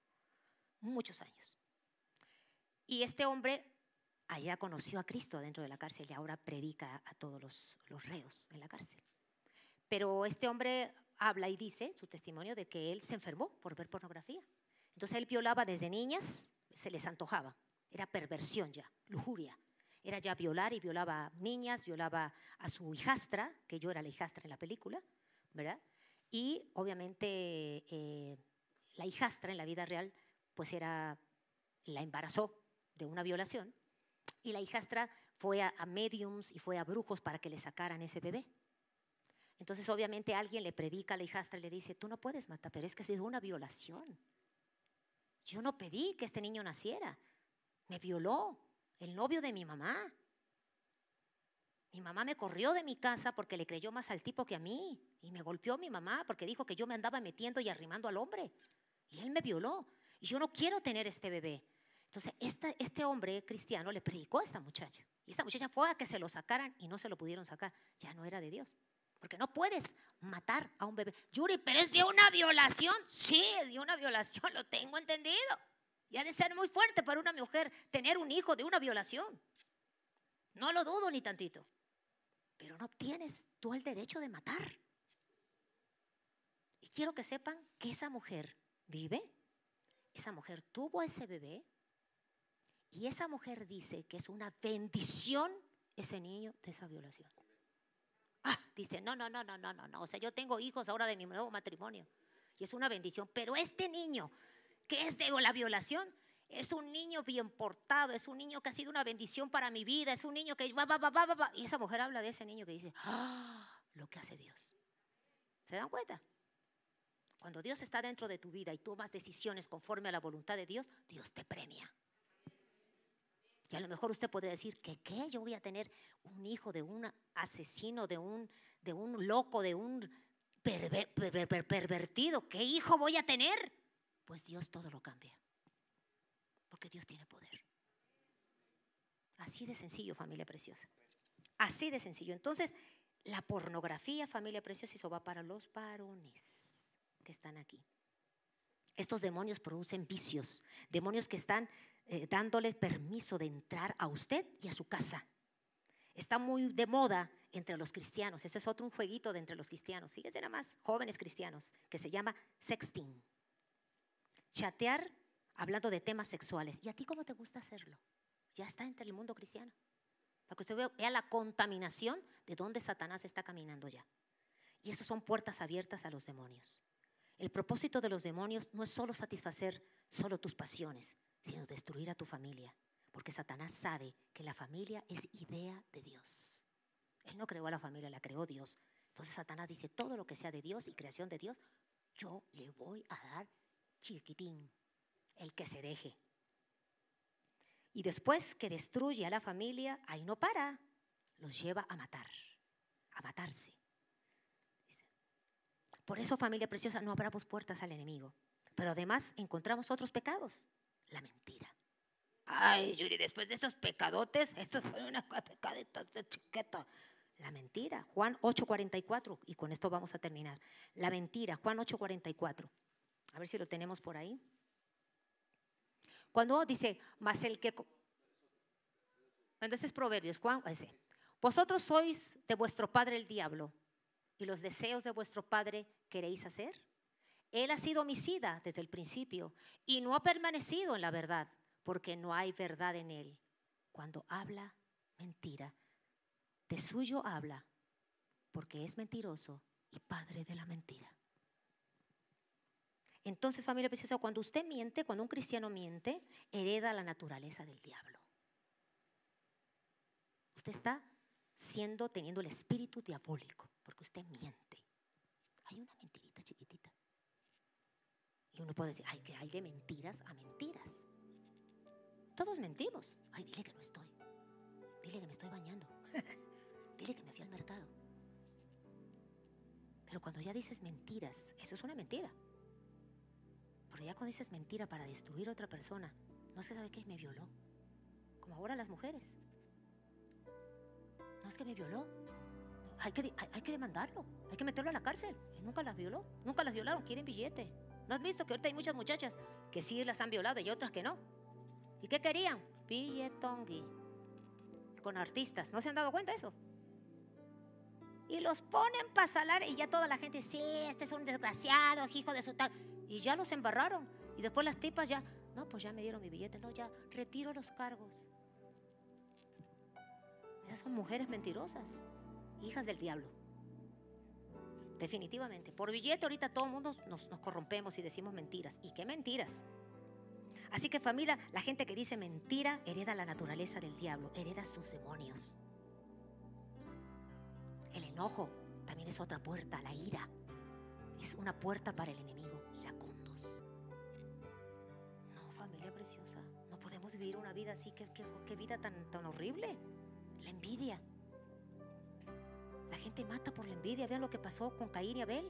Y este hombre allá conoció a Cristo dentro de la cárcel y ahora predica a todos los reos en la cárcel. Pero este hombre habla y dice su testimonio de que él se enfermó por ver pornografía. Entonces él violaba desde niñas, se les antojaba. Era perversión ya, lujuria. Era ya violar y violaba niñas, violaba a su hijastra, que yo era la hijastra en la película, ¿verdad? Y obviamente la hijastra en la vida real pues la embarazó de una violación Y la hijastra fue a mediums y fue a brujos para que le sacaran ese bebé. Entonces obviamente alguien le predica a la hijastra y le dice, tú no puedes matar, pero es que ha sido una violación. Yo no pedí que este niño naciera. Me violó el novio de mi mamá. Mi mamá me corrió de mi casa porque le creyó más al tipo que a mí. Y me golpeó mi mamá porque dijo que yo me andaba metiendo y arrimando al hombre. Y él me violó. Y yo no quiero tener este bebé. Entonces este hombre cristiano le predicó a esta muchacha. Y esta muchacha fue a que se lo sacaran y no se lo pudieron sacar. Ya no era de Dios. Porque no puedes matar a un bebé. Yuri, pero es de una violación. Sí, es de una violación, lo tengo entendido. Y ha de ser muy fuerte para una mujer tener un hijo de una violación. No lo dudo ni tantito. Pero no tienes tú el derecho de matar. Y quiero que sepan que esa mujer vive, esa mujer tuvo ese bebé, y esa mujer dice que es una bendición ese niño de esa violación. Dice, no. O sea, yo tengo hijos ahora de mi nuevo matrimonio y es una bendición. Pero este niño que es de la violación es un niño bien portado, es un niño que ha sido una bendición para mi vida, es un niño que va. Y esa mujer habla de ese niño que dice, lo que hace Dios. ¿Se dan cuenta? Cuando Dios está dentro de tu vida y tomas decisiones conforme a la voluntad de Dios, Dios te premia. Y a lo mejor usted podría decir que ¿qué? Yo voy a tener un hijo de un asesino, de un loco, de un pervertido. ¿Qué hijo voy a tener? Pues Dios todo lo cambia. Porque Dios tiene poder. Así de sencillo, familia preciosa. Así de sencillo. Entonces, la pornografía, familia preciosa, eso va para los varones que están aquí. Estos demonios producen vicios, demonios que están dándole permiso de entrar a usted y a su casa. Está muy de moda entre los cristianos. Ese es otro jueguito de entre los cristianos. Fíjense nada más, jóvenes cristianos, que se llama sexting. Chatear hablando de temas sexuales. ¿Y a ti cómo te gusta hacerlo? Ya está entre el mundo cristiano. Para que usted vea la contaminación de donde Satanás está caminando ya. Y eso son puertas abiertas a los demonios. El propósito de los demonios no es solo satisfacer solo tus pasiones, sino destruir a tu familia. Porque Satanás sabe que la familia es idea de Dios. Él no creó a la familia, la creó Dios. Entonces Satanás dice, todo lo que sea de Dios y creación de Dios, yo le voy a dar chiquitín, el que se deje. Y después que destruye a la familia, ahí no para, los lleva a matar, a matarse. Por eso, familia preciosa, no abramos puertas al enemigo. Pero además encontramos otros pecados. La mentira. Ay, Yuri, después de estos pecadotes, estos son unas pecaditas de chiqueta. La mentira, Juan 8:44, y con esto vamos a terminar. La mentira, Juan 8:44. A ver si lo tenemos por ahí. Cuando dice, mas el que... Entonces Proverbios, Juan, dice, vosotros sois de vuestro padre el diablo, y los deseos de vuestro padre queréis hacer. Él ha sido homicida desde el principio y no ha permanecido en la verdad, porque no hay verdad en él. Cuando habla mentira, de suyo habla, porque es mentiroso y padre de la mentira. Entonces, familia preciosa, cuando usted miente, cuando un cristiano miente, hereda la naturaleza del diablo. Usted está teniendo el espíritu diabólico, porque usted miente. Hay una mentirita chiquitita. Y uno puede decir, ay, que hay de mentiras a mentiras. Todos mentimos. Ay, dile que no estoy. Dile que me estoy bañando. Dile que me fui al mercado. Pero cuando ya dices mentiras, eso es una mentira. Pero ya cuando dices mentira para destruir a otra persona, no se sabe qué, me violó. Como ahora las mujeres. No es que me violó. No, hay que demandarlo. Hay que meterlo a la cárcel. Él nunca las violó. Nunca las violaron. Quieren billete. ¿No has visto que ahorita hay muchas muchachas que sí las han violado y otras que no? ¿Y qué querían? Billetongui. Con artistas. ¿No se han dado cuenta de eso? Y los ponen para salar y ya toda la gente, sí, este es un desgraciado, hijo de su tal. Y ya los embarraron. Y después las tipas ya, no, pues ya me dieron mi billete. No, ya retiro los cargos. Esas son mujeres mentirosas, hijas del diablo. Definitivamente. Por billete ahorita todo el mundo nos corrompemos y decimos mentiras. ¿Y qué mentiras? Así que familia, la gente que dice mentira hereda la naturaleza del diablo, hereda sus demonios. El enojo también es otra puerta, la ira es una puerta para el enemigo, iracundos. No, familia preciosa, no podemos vivir una vida así. Qué vida tan horrible. La envidia. La gente mata por la envidia. Vean lo que pasó con Caín y Abel.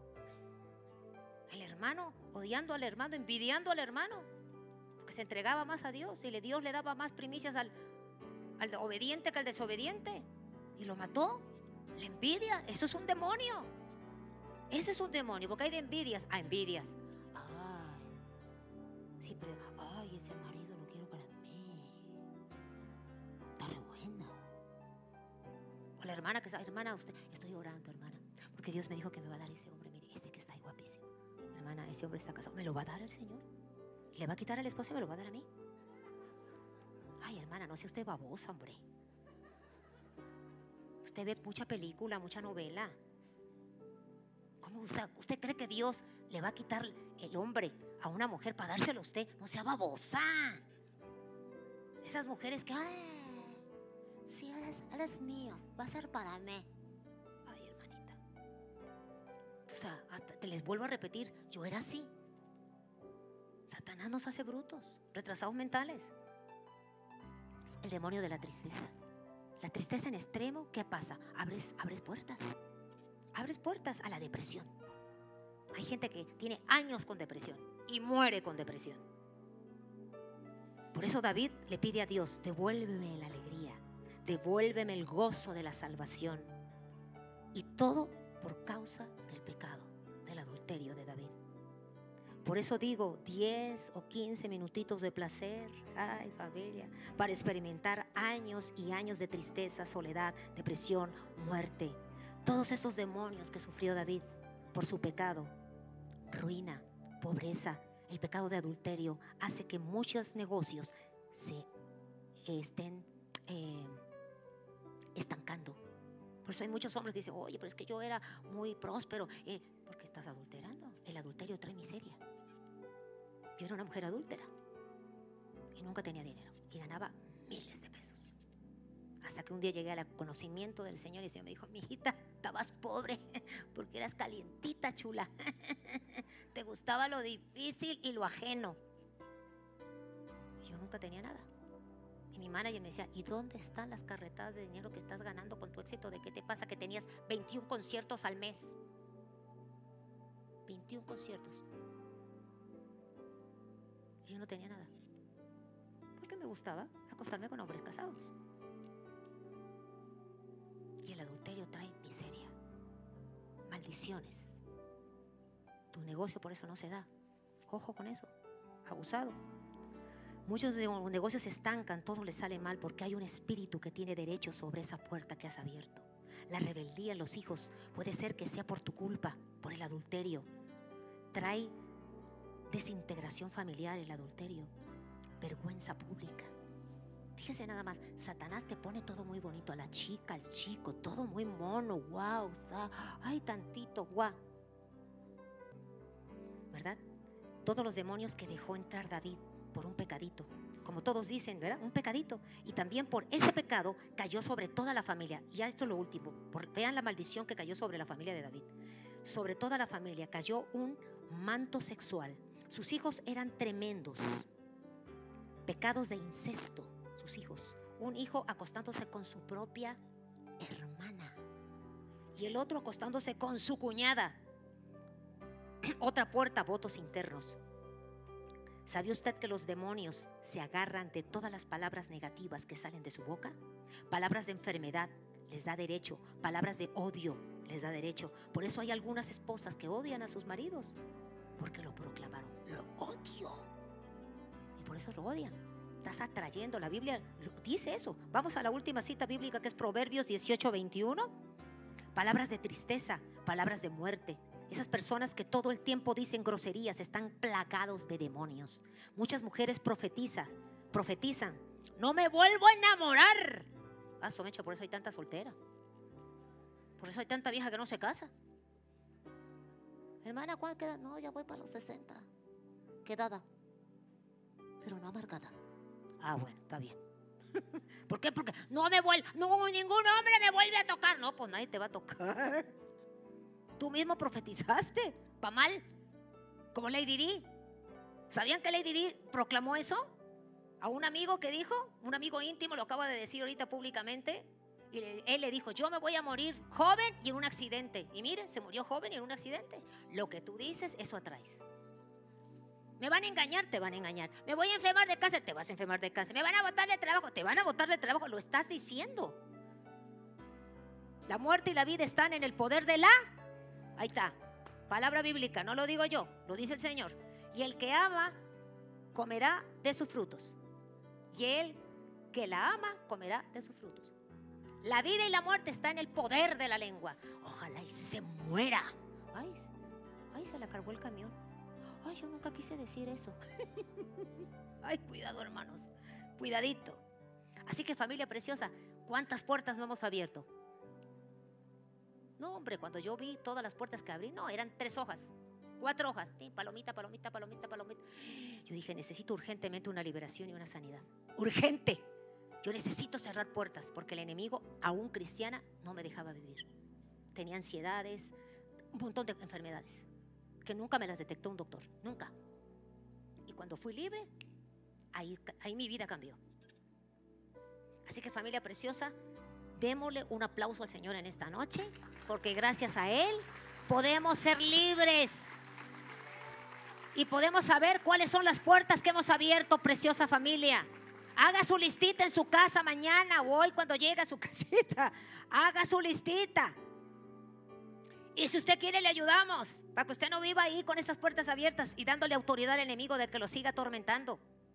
El hermano odiando al hermano, envidiando al hermano, porque se entregaba más a Dios y Dios le daba más primicias al obediente que al desobediente, y lo mató. La envidia, eso es un demonio. Ese es un demonio, porque hay de envidias a envidias. Ay, sí, pero ay, ese marido lo quiero para mí. Está re buena. O la hermana que está, hermana, usted, estoy orando, hermana, porque Dios me dijo que me va a dar ese hombre, mire, ese que está ahí guapísimo. Hermana, ese hombre está casado, ¿me lo va a dar el Señor? ¿Le va a quitar a la esposa y me lo va a dar a mí? Ay, hermana, no sea usted babosa, hombre. Usted ve mucha película, mucha novela. ¿Cómo usted cree que Dios le va a quitar el hombre a una mujer para dárselo a usted? No sea babosa. Esas mujeres que, ay, si eres mío, va a ser para mí. Ay, hermanita. O sea, hasta te les vuelvo a repetir, yo era así. Satanás nos hace brutos, retrasados mentales. El demonio de la tristeza. La tristeza en extremo, ¿qué pasa? Abres puertas. Abres puertas a la depresión. Hay gente que tiene años con depresión y muere con depresión. Por eso David le pide a Dios: devuélveme la alegría, devuélveme el gozo de la salvación. Y todo por causa del pecado, del adulterio de David. Por eso digo 10 o 15 minutitos de placer, ay familia, para experimentar años y años de tristeza, soledad, depresión, muerte. Todos esos demonios que sufrió David por su pecado, ruina, pobreza, el pecado de adulterio, hace que muchos negocios se estén estancando. Por eso hay muchos hombres que dicen: oye, pero es que yo era muy próspero. Porque estás adulterando. El adulterio trae miseria. Yo era una mujer adúltera y nunca tenía dinero y ganaba miles de pesos. Hasta que un día llegué al conocimiento del Señor y el Señor me dijo: mi hijita, estabas pobre porque eras calientita, chula. Te gustaba lo difícil y lo ajeno. Y yo nunca tenía nada. Y mi manager me decía: ¿y dónde están las carretadas de dinero que estás ganando con tu éxito? ¿De qué te pasa que tenías 21 conciertos al mes? 21 conciertos. Y yo no tenía nada. Porque me gustaba acostarme con hombres casados. Y el adulterio trae miseria, maldiciones. Tu negocio por eso no se da. Ojo con eso, abusado. Muchos de los negocios se estancan, todo les sale mal porque hay un espíritu que tiene derecho sobre esa puerta que has abierto. La rebeldía en los hijos puede ser que sea por tu culpa, por el adulterio. Trae desintegración familiar el adulterio, vergüenza pública. Fíjese nada más, Satanás te pone todo muy bonito, a la chica, al chico, todo muy mono, wow, ay, tantito, guau. ¿Verdad? Todos los demonios que dejó entrar David por un pecadito, como todos dicen, ¿verdad? Un pecadito. Y también por ese pecado cayó sobre toda la familia. Y esto es lo último, vean la maldición que cayó sobre la familia de David. Sobre toda la familia cayó un manto sexual. Sus hijos eran tremendos. Pecados de incesto, sus hijos. Un hijo acostándose con su propia hermana y el otro acostándose con su cuñada. Otra puerta, votos internos. ¿Sabía usted que los demonios se agarran de todas las palabras negativas que salen de su boca? Palabras de enfermedad les da derecho, palabras de odio les da derecho. Por eso hay algunas esposas que odian a sus maridos, porque lo proclamaron, lo odio, y por eso lo odian. Estás atrayendo, la Biblia dice eso. Vamos a la última cita bíblica, que es Proverbios 18:21. Palabras de tristeza, palabras de muerte. Esas personas que todo el tiempo dicen groserías están plagados de demonios. Muchas mujeres profetizan: no me vuelvo a enamorar. Somecha, por eso hay tanta soltera. Por eso hay tanta vieja que no se casa. Hermana, ¿cuál queda? No, ya voy para los 60. Quedada. pero no amargada. Ah, bueno, está bien. ¿Por qué? Porque ningún hombre me vuelve a tocar. No, pues nadie te va a tocar. Tú mismo profetizaste, pa' mal, como Lady Di. ¿Sabían que Lady Di proclamó eso? A un amigo que dijo, un amigo íntimo, lo acaba de decir ahorita públicamente. Y él le dijo, yo me voy a morir joven y en un accidente. Y mire, se murió joven y en un accidente. Lo que tú dices, eso atraes. Me van a engañar, te van a engañar. Me voy a enfermar de cáncer, te vas a enfermar de cáncer. Me van a botar de trabajo, te van a botar de trabajo. Lo estás diciendo. La muerte y la vida están en el poder de la... Ahí está, palabra bíblica, no lo digo yo, lo dice el Señor. Y el que ama, comerá de sus frutos. Y el que la ama, comerá de sus frutos. La vida y la muerte está en el poder de la lengua. Ojalá y se muera. Ay, se la cargó el camión. Ay, yo nunca quise decir eso. Ay, cuidado, hermanos, cuidadito. Así que, familia preciosa, ¿cuántas puertas no hemos abierto? No, hombre, cuando yo vi todas las puertas que abrí, no, eran 3 hojas, 4 hojas, palomita, palomita, palomita, palomita. Yo dije, necesito urgentemente una liberación y una sanidad. Urgente. Yo necesito cerrar puertas porque el enemigo, aún cristiana, no me dejaba vivir. Tenía ansiedades, un montón de enfermedades que nunca me las detectó un doctor, nunca. Y cuando fui libre, ahí mi vida cambió. Así que, familia preciosa, démosle un aplauso al Señor en esta noche, porque gracias a Él podemos ser libres y podemos saber cuáles son las puertas que hemos abierto, preciosa familia. Haga su listita en su casa mañana o hoy cuando llegue a su casita. Haga su listita. Y si usted quiere, le ayudamos para que usted no viva ahí con esas puertas abiertas y dándole autoridad al enemigo de que lo siga atormentando.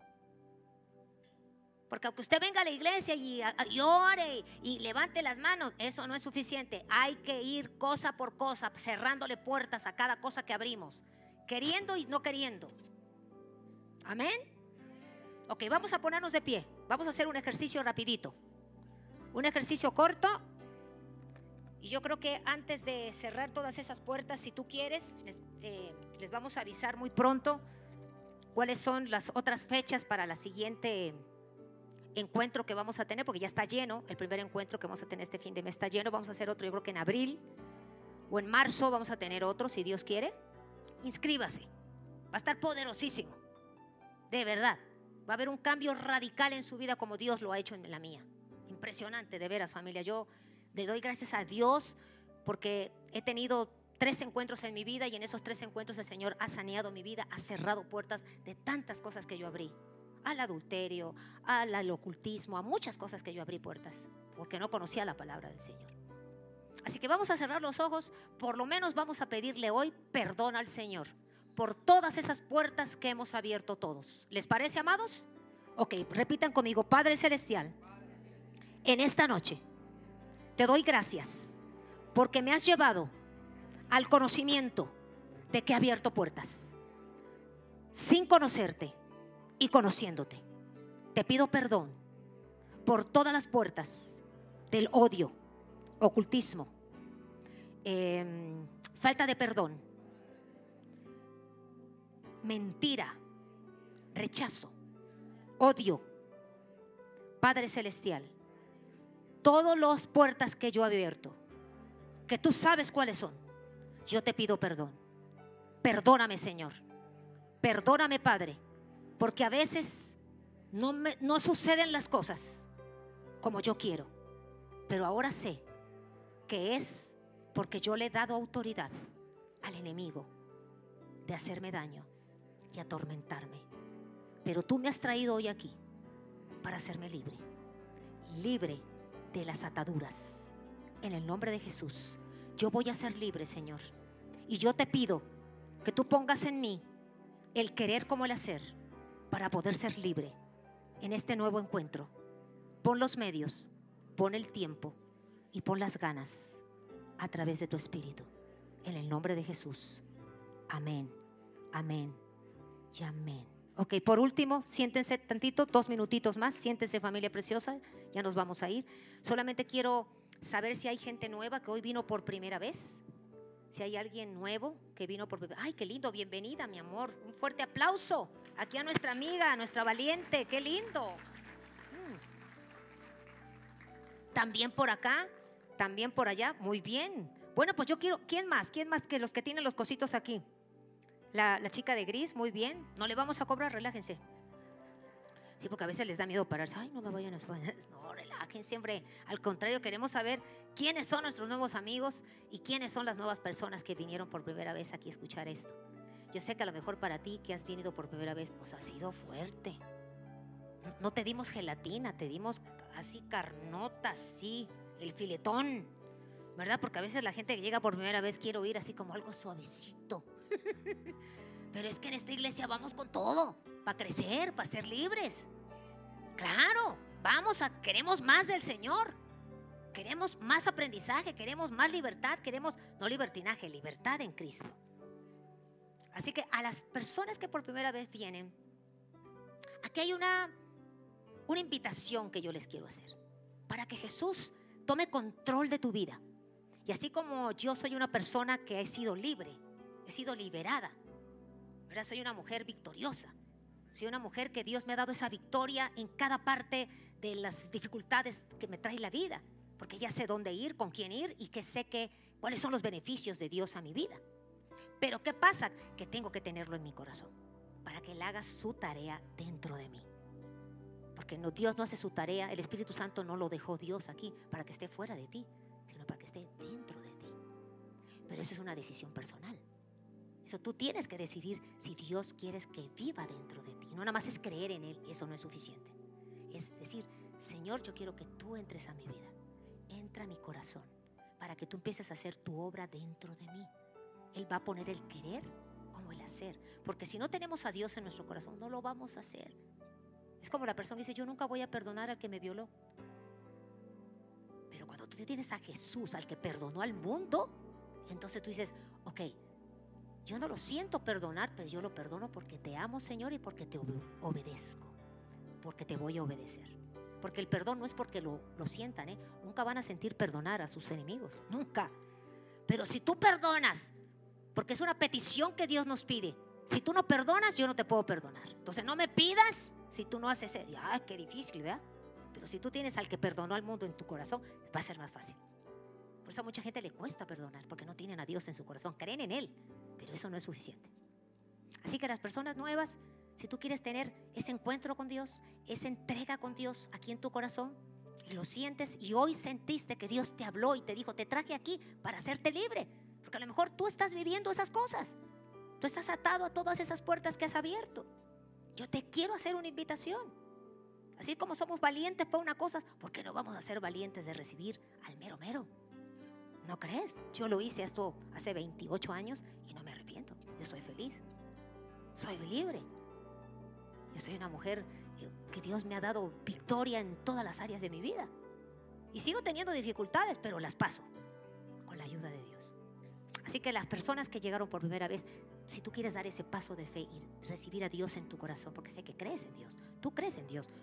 Porque aunque usted venga a la iglesia y ore y levante las manos, eso no es suficiente. Hay que ir cosa por cosa, cerrándole puertas a cada cosa que abrimos, queriendo y no queriendo. Amén. Ok, vamos a ponernos de pie. Vamos a hacer un ejercicio rapidito, un ejercicio corto. Y yo creo que antes de cerrar todas esas puertas, si tú quieres, les vamos a avisar muy pronto cuáles son las otras fechas para la siguiente encuentro que vamos a tener, porque ya está lleno. El primer encuentro que vamos a tener este fin de mes está lleno. Vamos a hacer otro, yo creo que en abril o en marzo vamos a tener otro, si Dios quiere. Inscríbase, va a estar poderosísimo, de verdad. Va a haber un cambio radical en su vida como Dios lo ha hecho en la mía. Impresionante, de veras, familia. Yo le doy gracias a Dios porque he tenido 3 encuentros en mi vida y en esos 3 encuentros el Señor ha saneado mi vida, ha cerrado puertas de tantas cosas que yo abrí. Al adulterio, al ocultismo, a muchas cosas que yo abrí puertas porque no conocía la palabra del Señor. Así que vamos a cerrar los ojos. Por lo menos vamos a pedirle hoy perdón al Señor por todas esas puertas que hemos abierto todos. ¿Les parece, amados? Ok, repitan conmigo. Padre Celestial, en esta noche te doy gracias porque me has llevado al conocimiento de que he abierto puertas sin conocerte y conociéndote. Te pido perdón por todas las puertas del odio, ocultismo, falta de perdón, mentira, rechazo, odio. Padre Celestial, todas las puertas que yo he abierto, que tú sabes cuáles son, yo te pido perdón. Perdóname, Señor. Perdóname, Padre, porque a veces no suceden las cosas como yo quiero, pero ahora sé que es porque yo le he dado autoridad al enemigo de hacerme daño y atormentarme. Pero tú me has traído hoy aquí para hacerme libre, libre de las ataduras. En el nombre de Jesús, yo voy a ser libre, Señor. Y yo te pido que tú pongas en mí el querer como el hacer para poder ser libre en este nuevo encuentro. Pon los medios, pon el tiempo y pon las ganas a través de tu Espíritu. En el nombre de Jesús. Amén, amén y amén. Ok, por último, siéntense tantito, 2 minutitos más. Siéntense, familia preciosa, ya nos vamos a ir. Solamente quiero saber si hay gente nueva que hoy vino por primera vez. Si hay alguien nuevo que vino por primera vez, ay, qué lindo, bienvenida, mi amor. Un fuerte aplauso aquí a nuestra amiga, a nuestra valiente, qué lindo. También por acá, también por allá, muy bien. Bueno, pues yo quiero, ¿quién más? ¿Quién más que los que tienen los cositos aquí? La chica de gris, muy bien. No le vamos a cobrar, relájense. Sí, porque a veces les da miedo pararse. Ay, no me vayan a... No, relájense, hombre. Al contrario, queremos saber quiénes son nuestros nuevos amigos y quiénes son las nuevas personas que vinieron por primera vez aquí a escuchar esto. Yo sé que a lo mejor para ti que has venido por primera vez, pues ha sido fuerte. No te dimos gelatina, te dimos así carnotas, sí, el filetón, ¿verdad? Porque a veces la gente que llega por primera vez quiere oír así como algo suavecito. Pero es que en esta iglesia vamos con todo, para crecer, para ser libres. Claro, queremos más del Señor. Queremos más aprendizaje, queremos más libertad, queremos, no libertinaje, libertad en Cristo. Así que a las personas que por primera vez vienen, aquí hay una invitación que yo les quiero hacer. Para que Jesús tome control de tu vida. Y así como yo soy una persona que he sido libre, he sido liberada, ¿verdad? Soy una mujer victoriosa. Soy una mujer que Dios me ha dado esa victoria en cada parte de las dificultades que me trae la vida. Porque ya sé dónde ir, con quién ir y que sé cuáles son los beneficios de Dios a mi vida. Pero ¿qué pasa? Que tengo que tenerlo en mi corazón para que Él haga su tarea dentro de mí. Porque Dios no hace su tarea, el Espíritu Santo no lo dejó Dios aquí para que esté fuera de ti, sino para que esté dentro de ti. Pero eso es una decisión personal. Eso tú tienes que decidir si Dios quieres que viva dentro de ti. No nada más es creer en Él, eso no es suficiente. Es decir, Señor, yo quiero que tú entres a mi vida, entra a mi corazón, para que tú empieces a hacer tu obra dentro de mí. Él va a poner el querer como el hacer. Porque si no tenemos a Dios en nuestro corazón, no lo vamos a hacer. Es como la persona que dice, yo nunca voy a perdonar al que me violó. Pero cuando tú tienes a Jesús, al que perdonó al mundo, entonces tú dices, ok, yo no lo siento perdonar, pero yo lo perdono porque te amo, Señor, y porque te obedezco. Porque te voy a obedecer. Porque el perdón no es porque lo sientan, nunca van a sentir perdonar a sus enemigos, nunca. Pero si tú perdonas, porque es una petición que Dios nos pide, si tú no perdonas, yo no te puedo perdonar. Entonces no me pidas si tú no haces eso. Ay, qué difícil, ¿verdad? Pero si tú tienes al que perdonó al mundo en tu corazón, va a ser más fácil. Por eso a mucha gente le cuesta perdonar, porque no tienen a Dios en su corazón, creen en Él, pero eso no es suficiente. Así que las personas nuevas, si tú quieres tener ese encuentro con Dios, esa entrega con Dios aquí en tu corazón, y lo sientes y hoy sentiste que Dios te habló y te dijo, te traje aquí para hacerte libre, porque a lo mejor tú estás viviendo esas cosas, tú estás atado a todas esas puertas que has abierto. Yo te quiero hacer una invitación. Así como somos valientes para una cosa, ¿por qué no vamos a ser valientes de recibir al mero mero? ¿No crees? Yo lo hice esto hace 28 años y no me arrepiento. Yo soy feliz, soy libre. Yo soy una mujer que Dios me ha dado victoria en todas las áreas de mi vida. Y sigo teniendo dificultades, pero las paso con la ayuda de Dios. Así que las personas que llegaron por primera vez, si tú quieres dar ese paso de fe y recibir a Dios en tu corazón, porque sé que crees en Dios, tú crees en Dios,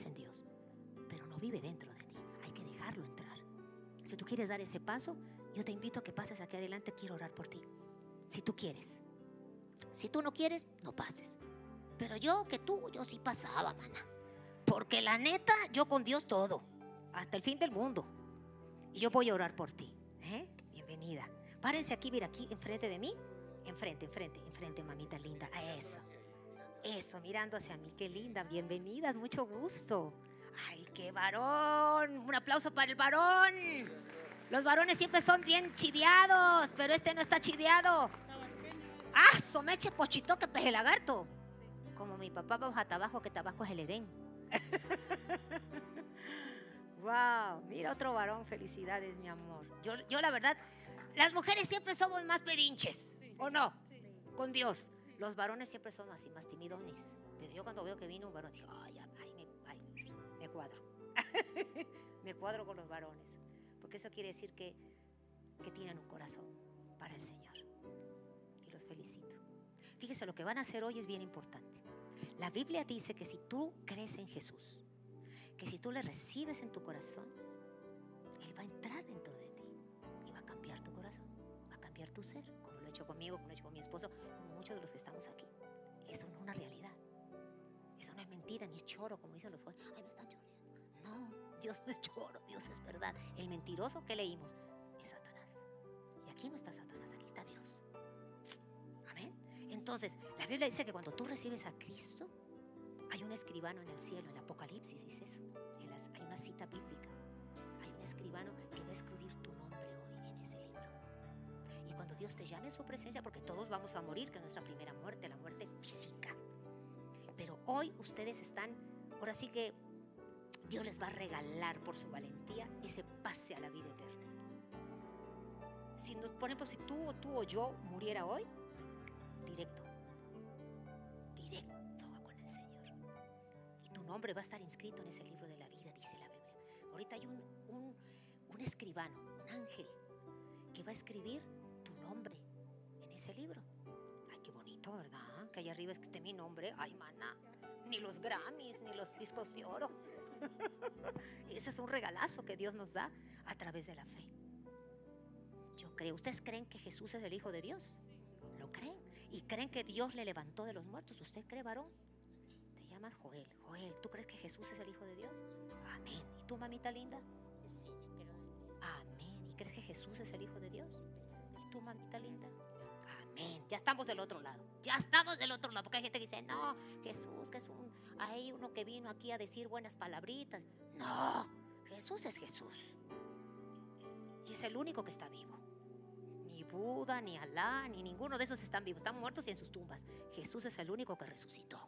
pero no vive dentro de ti, hay que dejarlo entrar. Si tú quieres dar ese paso, yo te invito a que pases aquí adelante, quiero orar por ti. Si tú quieres. Si tú no quieres, no pases. Pero yo sí pasaba, mana. Porque la neta, yo con Dios todo, hasta el fin del mundo. Y yo voy a orar por ti. Bienvenida. Párense aquí, mira, aquí enfrente de mí. Enfrente, mamita linda. Eso, mirando hacia mí. Qué linda, bienvenidas, mucho gusto. Ay, qué varón. Un aplauso para el varón. Los varones siempre son bien chiviados, pero este no está chiviado. Ah, someche pochito que peje lagarto. Como mi papá baja tabajo, que tabaco es el Edén. Wow, mira otro varón, felicidades, mi amor. Yo la verdad, las mujeres siempre somos más pedinches, ¿o no? Con Dios. Los varones siempre son así, más timidones. Pero yo cuando veo que vino un varón, digo, me cuadro. Me cuadro con los varones. Porque eso quiere decir que tienen un corazón para el Señor. Y los felicito. Fíjese, lo que van a hacer hoy es bien importante. La Biblia dice que si tú crees en Jesús, que si tú le recibes en tu corazón, Él va a entrar dentro de ti y va a cambiar tu corazón, va a cambiar tu ser, como lo he hecho conmigo, como lo he hecho con mi esposo, como muchos de los que estamos aquí. Eso no es una realidad. Eso no es mentira, ni es choro, como dicen los jóvenes. Ay, me están choreando. No, Dios no es choro, Dios es verdad. El mentiroso que leímos es Satanás. Y aquí no está Satanás, aquí está Dios. Amén. Entonces, la Biblia dice que cuando tú recibes a Cristo, hay un escribano en el cielo. En el Apocalipsis dice eso. Hay una cita bíblica. Hay un escribano que va a escribir tu nombre hoy en ese libro. Y cuando Dios te llame en su presencia, porque todos vamos a morir, que es nuestra primera muerte, la muerte física. Pero hoy ustedes están, ahora sí que Dios les va a regalar por su valentía ese pase a la vida eterna. Si nos, por ejemplo, si tú o yo muriera hoy, directo con el Señor. Y tu nombre va a estar inscrito en ese libro de la vida, dice la Biblia. Ahorita hay un escribano, un ángel, que va a escribir tu nombre en ese libro. Ay, qué bonito, ¿verdad? Que allá arriba esté mi nombre. Ay, maná, ni los Grammys, ni los discos de oro. Ese es un regalazo que Dios nos da a través de la fe. Yo creo. ¿Ustedes creen que Jesús es el Hijo de Dios? ¿Lo creen? ¿Y creen que Dios le levantó de los muertos? ¿Usted cree, varón? Te llamas Joel. Joel, ¿tú crees que Jesús es el Hijo de Dios? Amén. ¿Y tú, mamita linda? Sí, pero Amén. ¿Y crees que Jesús es el Hijo de Dios? ¿Y tú, mamita linda? Amén. Ya estamos del otro lado. Ya estamos del otro lado. Porque hay gente que dice, no, Jesús, que es hay uno que vino aquí a decir buenas palabritas. No, Jesús es Jesús. Y es el único que está vivo. Ni Buda, ni Alá, ni ninguno de esos están vivos. Están muertos y en sus tumbas. Jesús es el único que resucitó.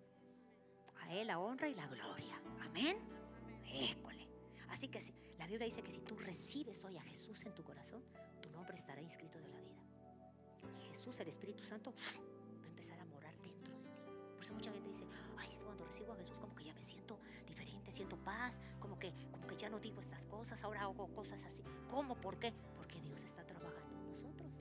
A Él la honra y la gloria. Amén. École. Así que la Biblia dice que si tú recibes hoy a Jesús en tu corazón, tu nombre estará inscrito de la vida. Y Jesús, el Espíritu Santo, va a empezar a morar dentro de ti. Por eso mucha gente dice, ay, cuando recibo a Jesús como que ya me siento diferente, siento paz, como que ya no digo estas cosas, ahora hago cosas así. ¿Cómo? ¿Por qué? Porque Dios está trabajando en nosotros.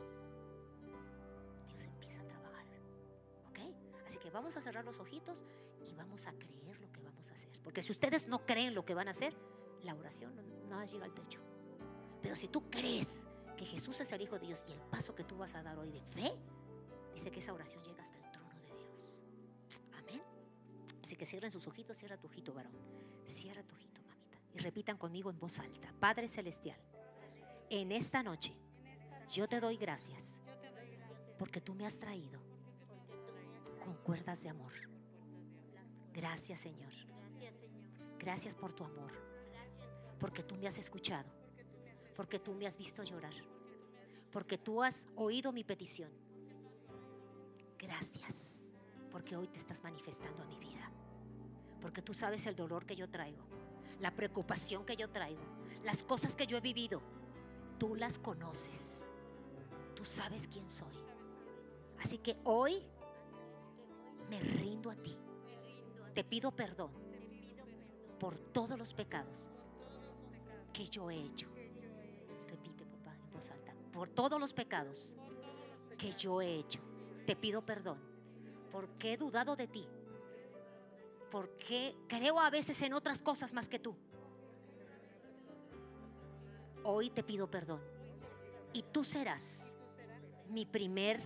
Dios empieza a trabajar. ¿Ok? Así que vamos a cerrar los ojitos y vamos a creer lo que vamos a hacer. Porque si ustedes no creen lo que van a hacer, la oración nada llega al techo. Pero si tú crees que Jesús es el Hijo de Dios y el paso que tú vas a dar hoy de fe, dice que esa oración llega hasta el trono de Dios. Amén. Así que cierren sus ojitos, cierra tu ojito, varón. Cierra tu ojito, mamita. Y repitan conmigo en voz alta. Padre Celestial, en esta noche yo te doy gracias porque tú me has traído con cuerdas de amor. Gracias, Señor. Gracias por tu amor, porque tú me has escuchado, porque tú me has visto llorar, porque tú has oído mi petición. Gracias, porque hoy te estás manifestando a mi vida, porque tú sabes el dolor que yo traigo, la preocupación que yo traigo, las cosas que yo he vivido. Tú las conoces, tú sabes quién soy. Así que hoy me rindo a ti. Te pido perdón por todos los pecados que yo he hecho. Repite, papá, en voz alta. Por todos los pecados que yo he hecho. Te pido perdón porque he dudado de ti, porque creo a veces en otras cosas más que tú. Hoy te pido perdón y tú serás mi prioridad.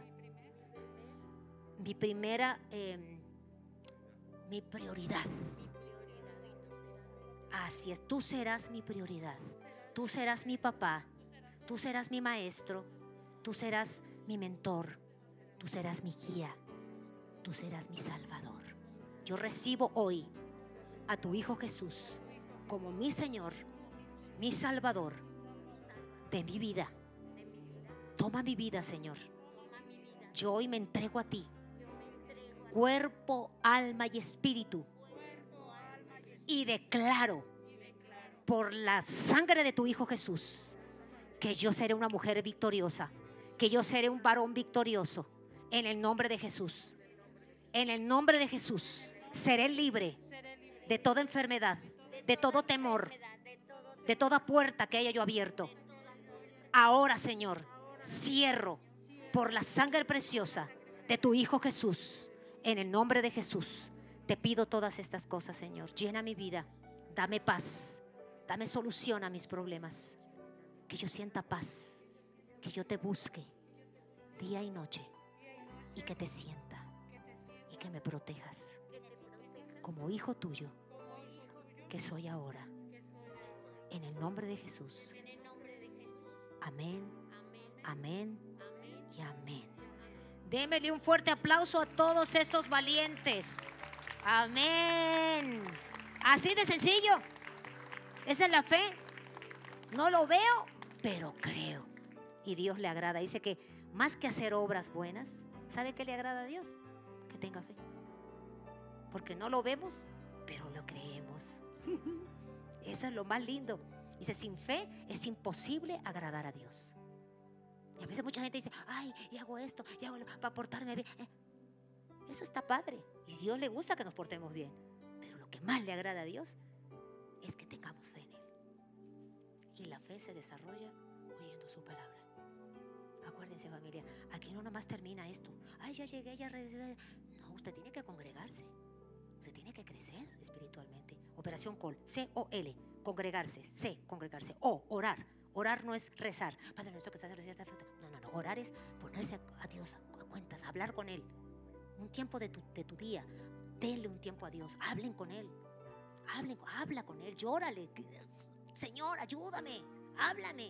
Así es, tú serás mi prioridad. Tú serás mi papá, tú serás mi maestro, tú serás mi mentor, tú serás mi guía, tú serás mi salvador. Yo recibo hoy a tu Hijo Jesús como mi Señor, mi Salvador de mi vida. Toma mi vida, Señor. Yo hoy me entrego a ti, cuerpo, alma y espíritu, y declaro por la sangre de tu Hijo Jesús que yo seré una mujer victoriosa, que yo seré un varón victorioso. En el nombre de Jesús, en el nombre de Jesús, seré libre de toda enfermedad, de todo temor, de toda puerta que haya yo abierto. Ahora, Señor, cierro por la sangre preciosa de tu Hijo Jesús. En el nombre de Jesús te pido todas estas cosas, Señor. Llena mi vida, dame paz, dame solución a mis problemas, que yo sienta paz, que yo te busque, día y noche, y que te sienta y que me protejas como hijo tuyo que soy ahora, en el nombre de Jesús. Amén, amén y amén. Démele un fuerte aplauso a todos estos valientes. Amén. Así de sencillo. Esa es la fe. No lo veo, pero creo. Y Dios le agrada. Dice que más que hacer obras buenas, ¿sabe qué le agrada a Dios? Que tenga fe. Porque no lo vemos, pero lo creemos. Eso es lo más lindo. Dice, sin fe es imposible agradar a Dios. Y a veces mucha gente dice, ay, y hago esto, y hago para portarme bien. Eso está padre. Y a Dios le gusta que nos portemos bien. Pero lo que más le agrada a Dios es que tengamos fe en Él. Y la fe se desarrolla oyendo su palabra. Acuérdense, familia, aquí no nomás termina esto. Ay, ya llegué, ya recibí. No, usted tiene que congregarse. Usted tiene que crecer espiritualmente. Operación COL, C-O-L, congregarse, C, congregarse. O, orar. Orar no es rezar. Padre nuestro que estás en los cielos. No. Orar es ponerse a Dios a cuentas, hablar con Él. Un tiempo de tu día. Denle un tiempo a Dios. Hablen con Él. Habla con Él. Llórale. Señor, ayúdame. Háblame.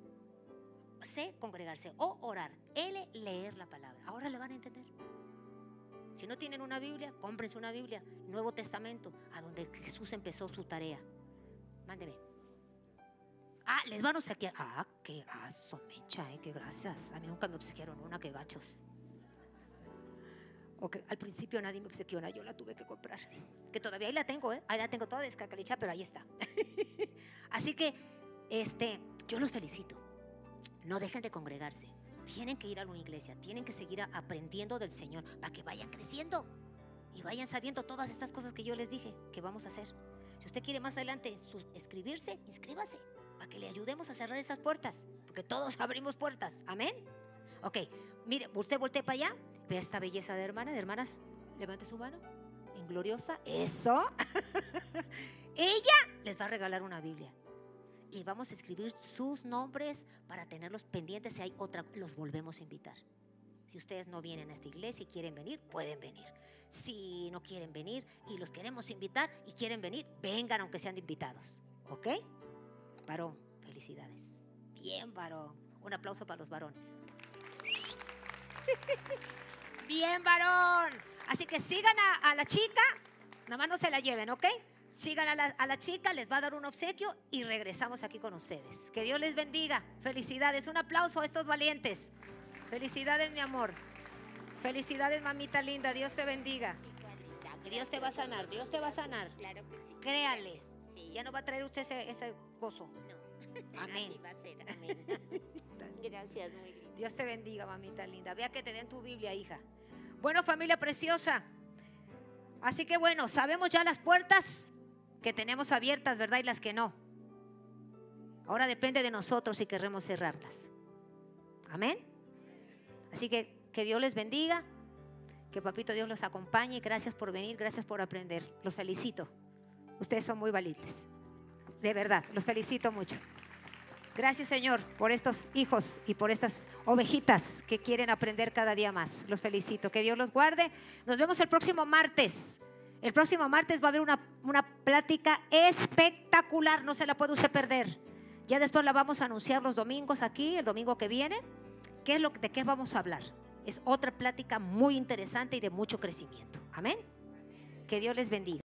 C, congregarse. O, orar. L, leer la palabra. Ahora le van a entender. Si no tienen una Biblia, cómprense una Biblia, Nuevo Testamento, a donde Jesús empezó su tarea. Mándeme. Les van a obsequiar. Qué somecha, qué gracias. A mí nunca me obsequiaron una, qué gachos. Okay, al principio nadie me obsequió una, yo la tuve que comprar. Que todavía ahí la tengo, ahí la tengo toda descacalicha, pero ahí está. Así que, yo los felicito. No dejen de congregarse. Tienen que ir a una iglesia, tienen que seguir aprendiendo del Señor para que vayan creciendo y vayan sabiendo todas estas cosas que yo les dije que vamos a hacer. Si usted quiere más adelante inscribirse, inscríbase para que le ayudemos a cerrar esas puertas, porque todos abrimos puertas. Amén. Ok, mire, usted voltee para allá, vea esta belleza de hermana, de hermanas, levante su mano en gloriosa. Eso. Ella les va a regalar una Biblia. Y vamos a escribir sus nombres para tenerlos pendientes. Si hay otra, los volvemos a invitar. Si ustedes no vienen a esta iglesia y quieren venir, pueden venir. Si no quieren venir y los queremos invitar y quieren venir, vengan aunque sean invitados. ¿Ok? Varón, felicidades. Bien, varón. Un aplauso para los varones. Bien, varón. Así que sigan a la chica. Nada más no se la lleven, ¿ok? Sigan a la chica, les va a dar un obsequio y regresamos aquí con ustedes. Que Dios les bendiga. Felicidades. Un aplauso a estos valientes. Felicidades, mi amor. Felicidades, mamita linda. Dios te bendiga. Dios te va a sanar. Dios te va a sanar. Claro que sí. Créale. Sí. Ya no va a traer usted ese gozo. No. Amén. Así va a ser. Amén. Gracias, muy bien. Dios te bendiga, mamita linda. Vea que te den tu Biblia, hija. Bueno, familia preciosa. Así que bueno, sabemos ya las puertas que tenemos abiertas, ¿verdad? Y las que no. Ahora depende de nosotros si queremos cerrarlas. Amén. Así que Dios les bendiga, que Papito Dios los acompañe. Gracias por venir, gracias por aprender. Los felicito. Ustedes son muy valientes. De verdad, los felicito mucho. Gracias, Señor, por estos hijos y por estas ovejitas que quieren aprender cada día más. Los felicito. Que Dios los guarde. Nos vemos el próximo martes. El próximo martes va a haber una plática espectacular, no se la puede usted perder. Ya después la vamos a anunciar los domingos aquí, el domingo que viene. ¿De qué vamos a hablar? Es otra plática muy interesante y de mucho crecimiento. Amén. Que Dios les bendiga.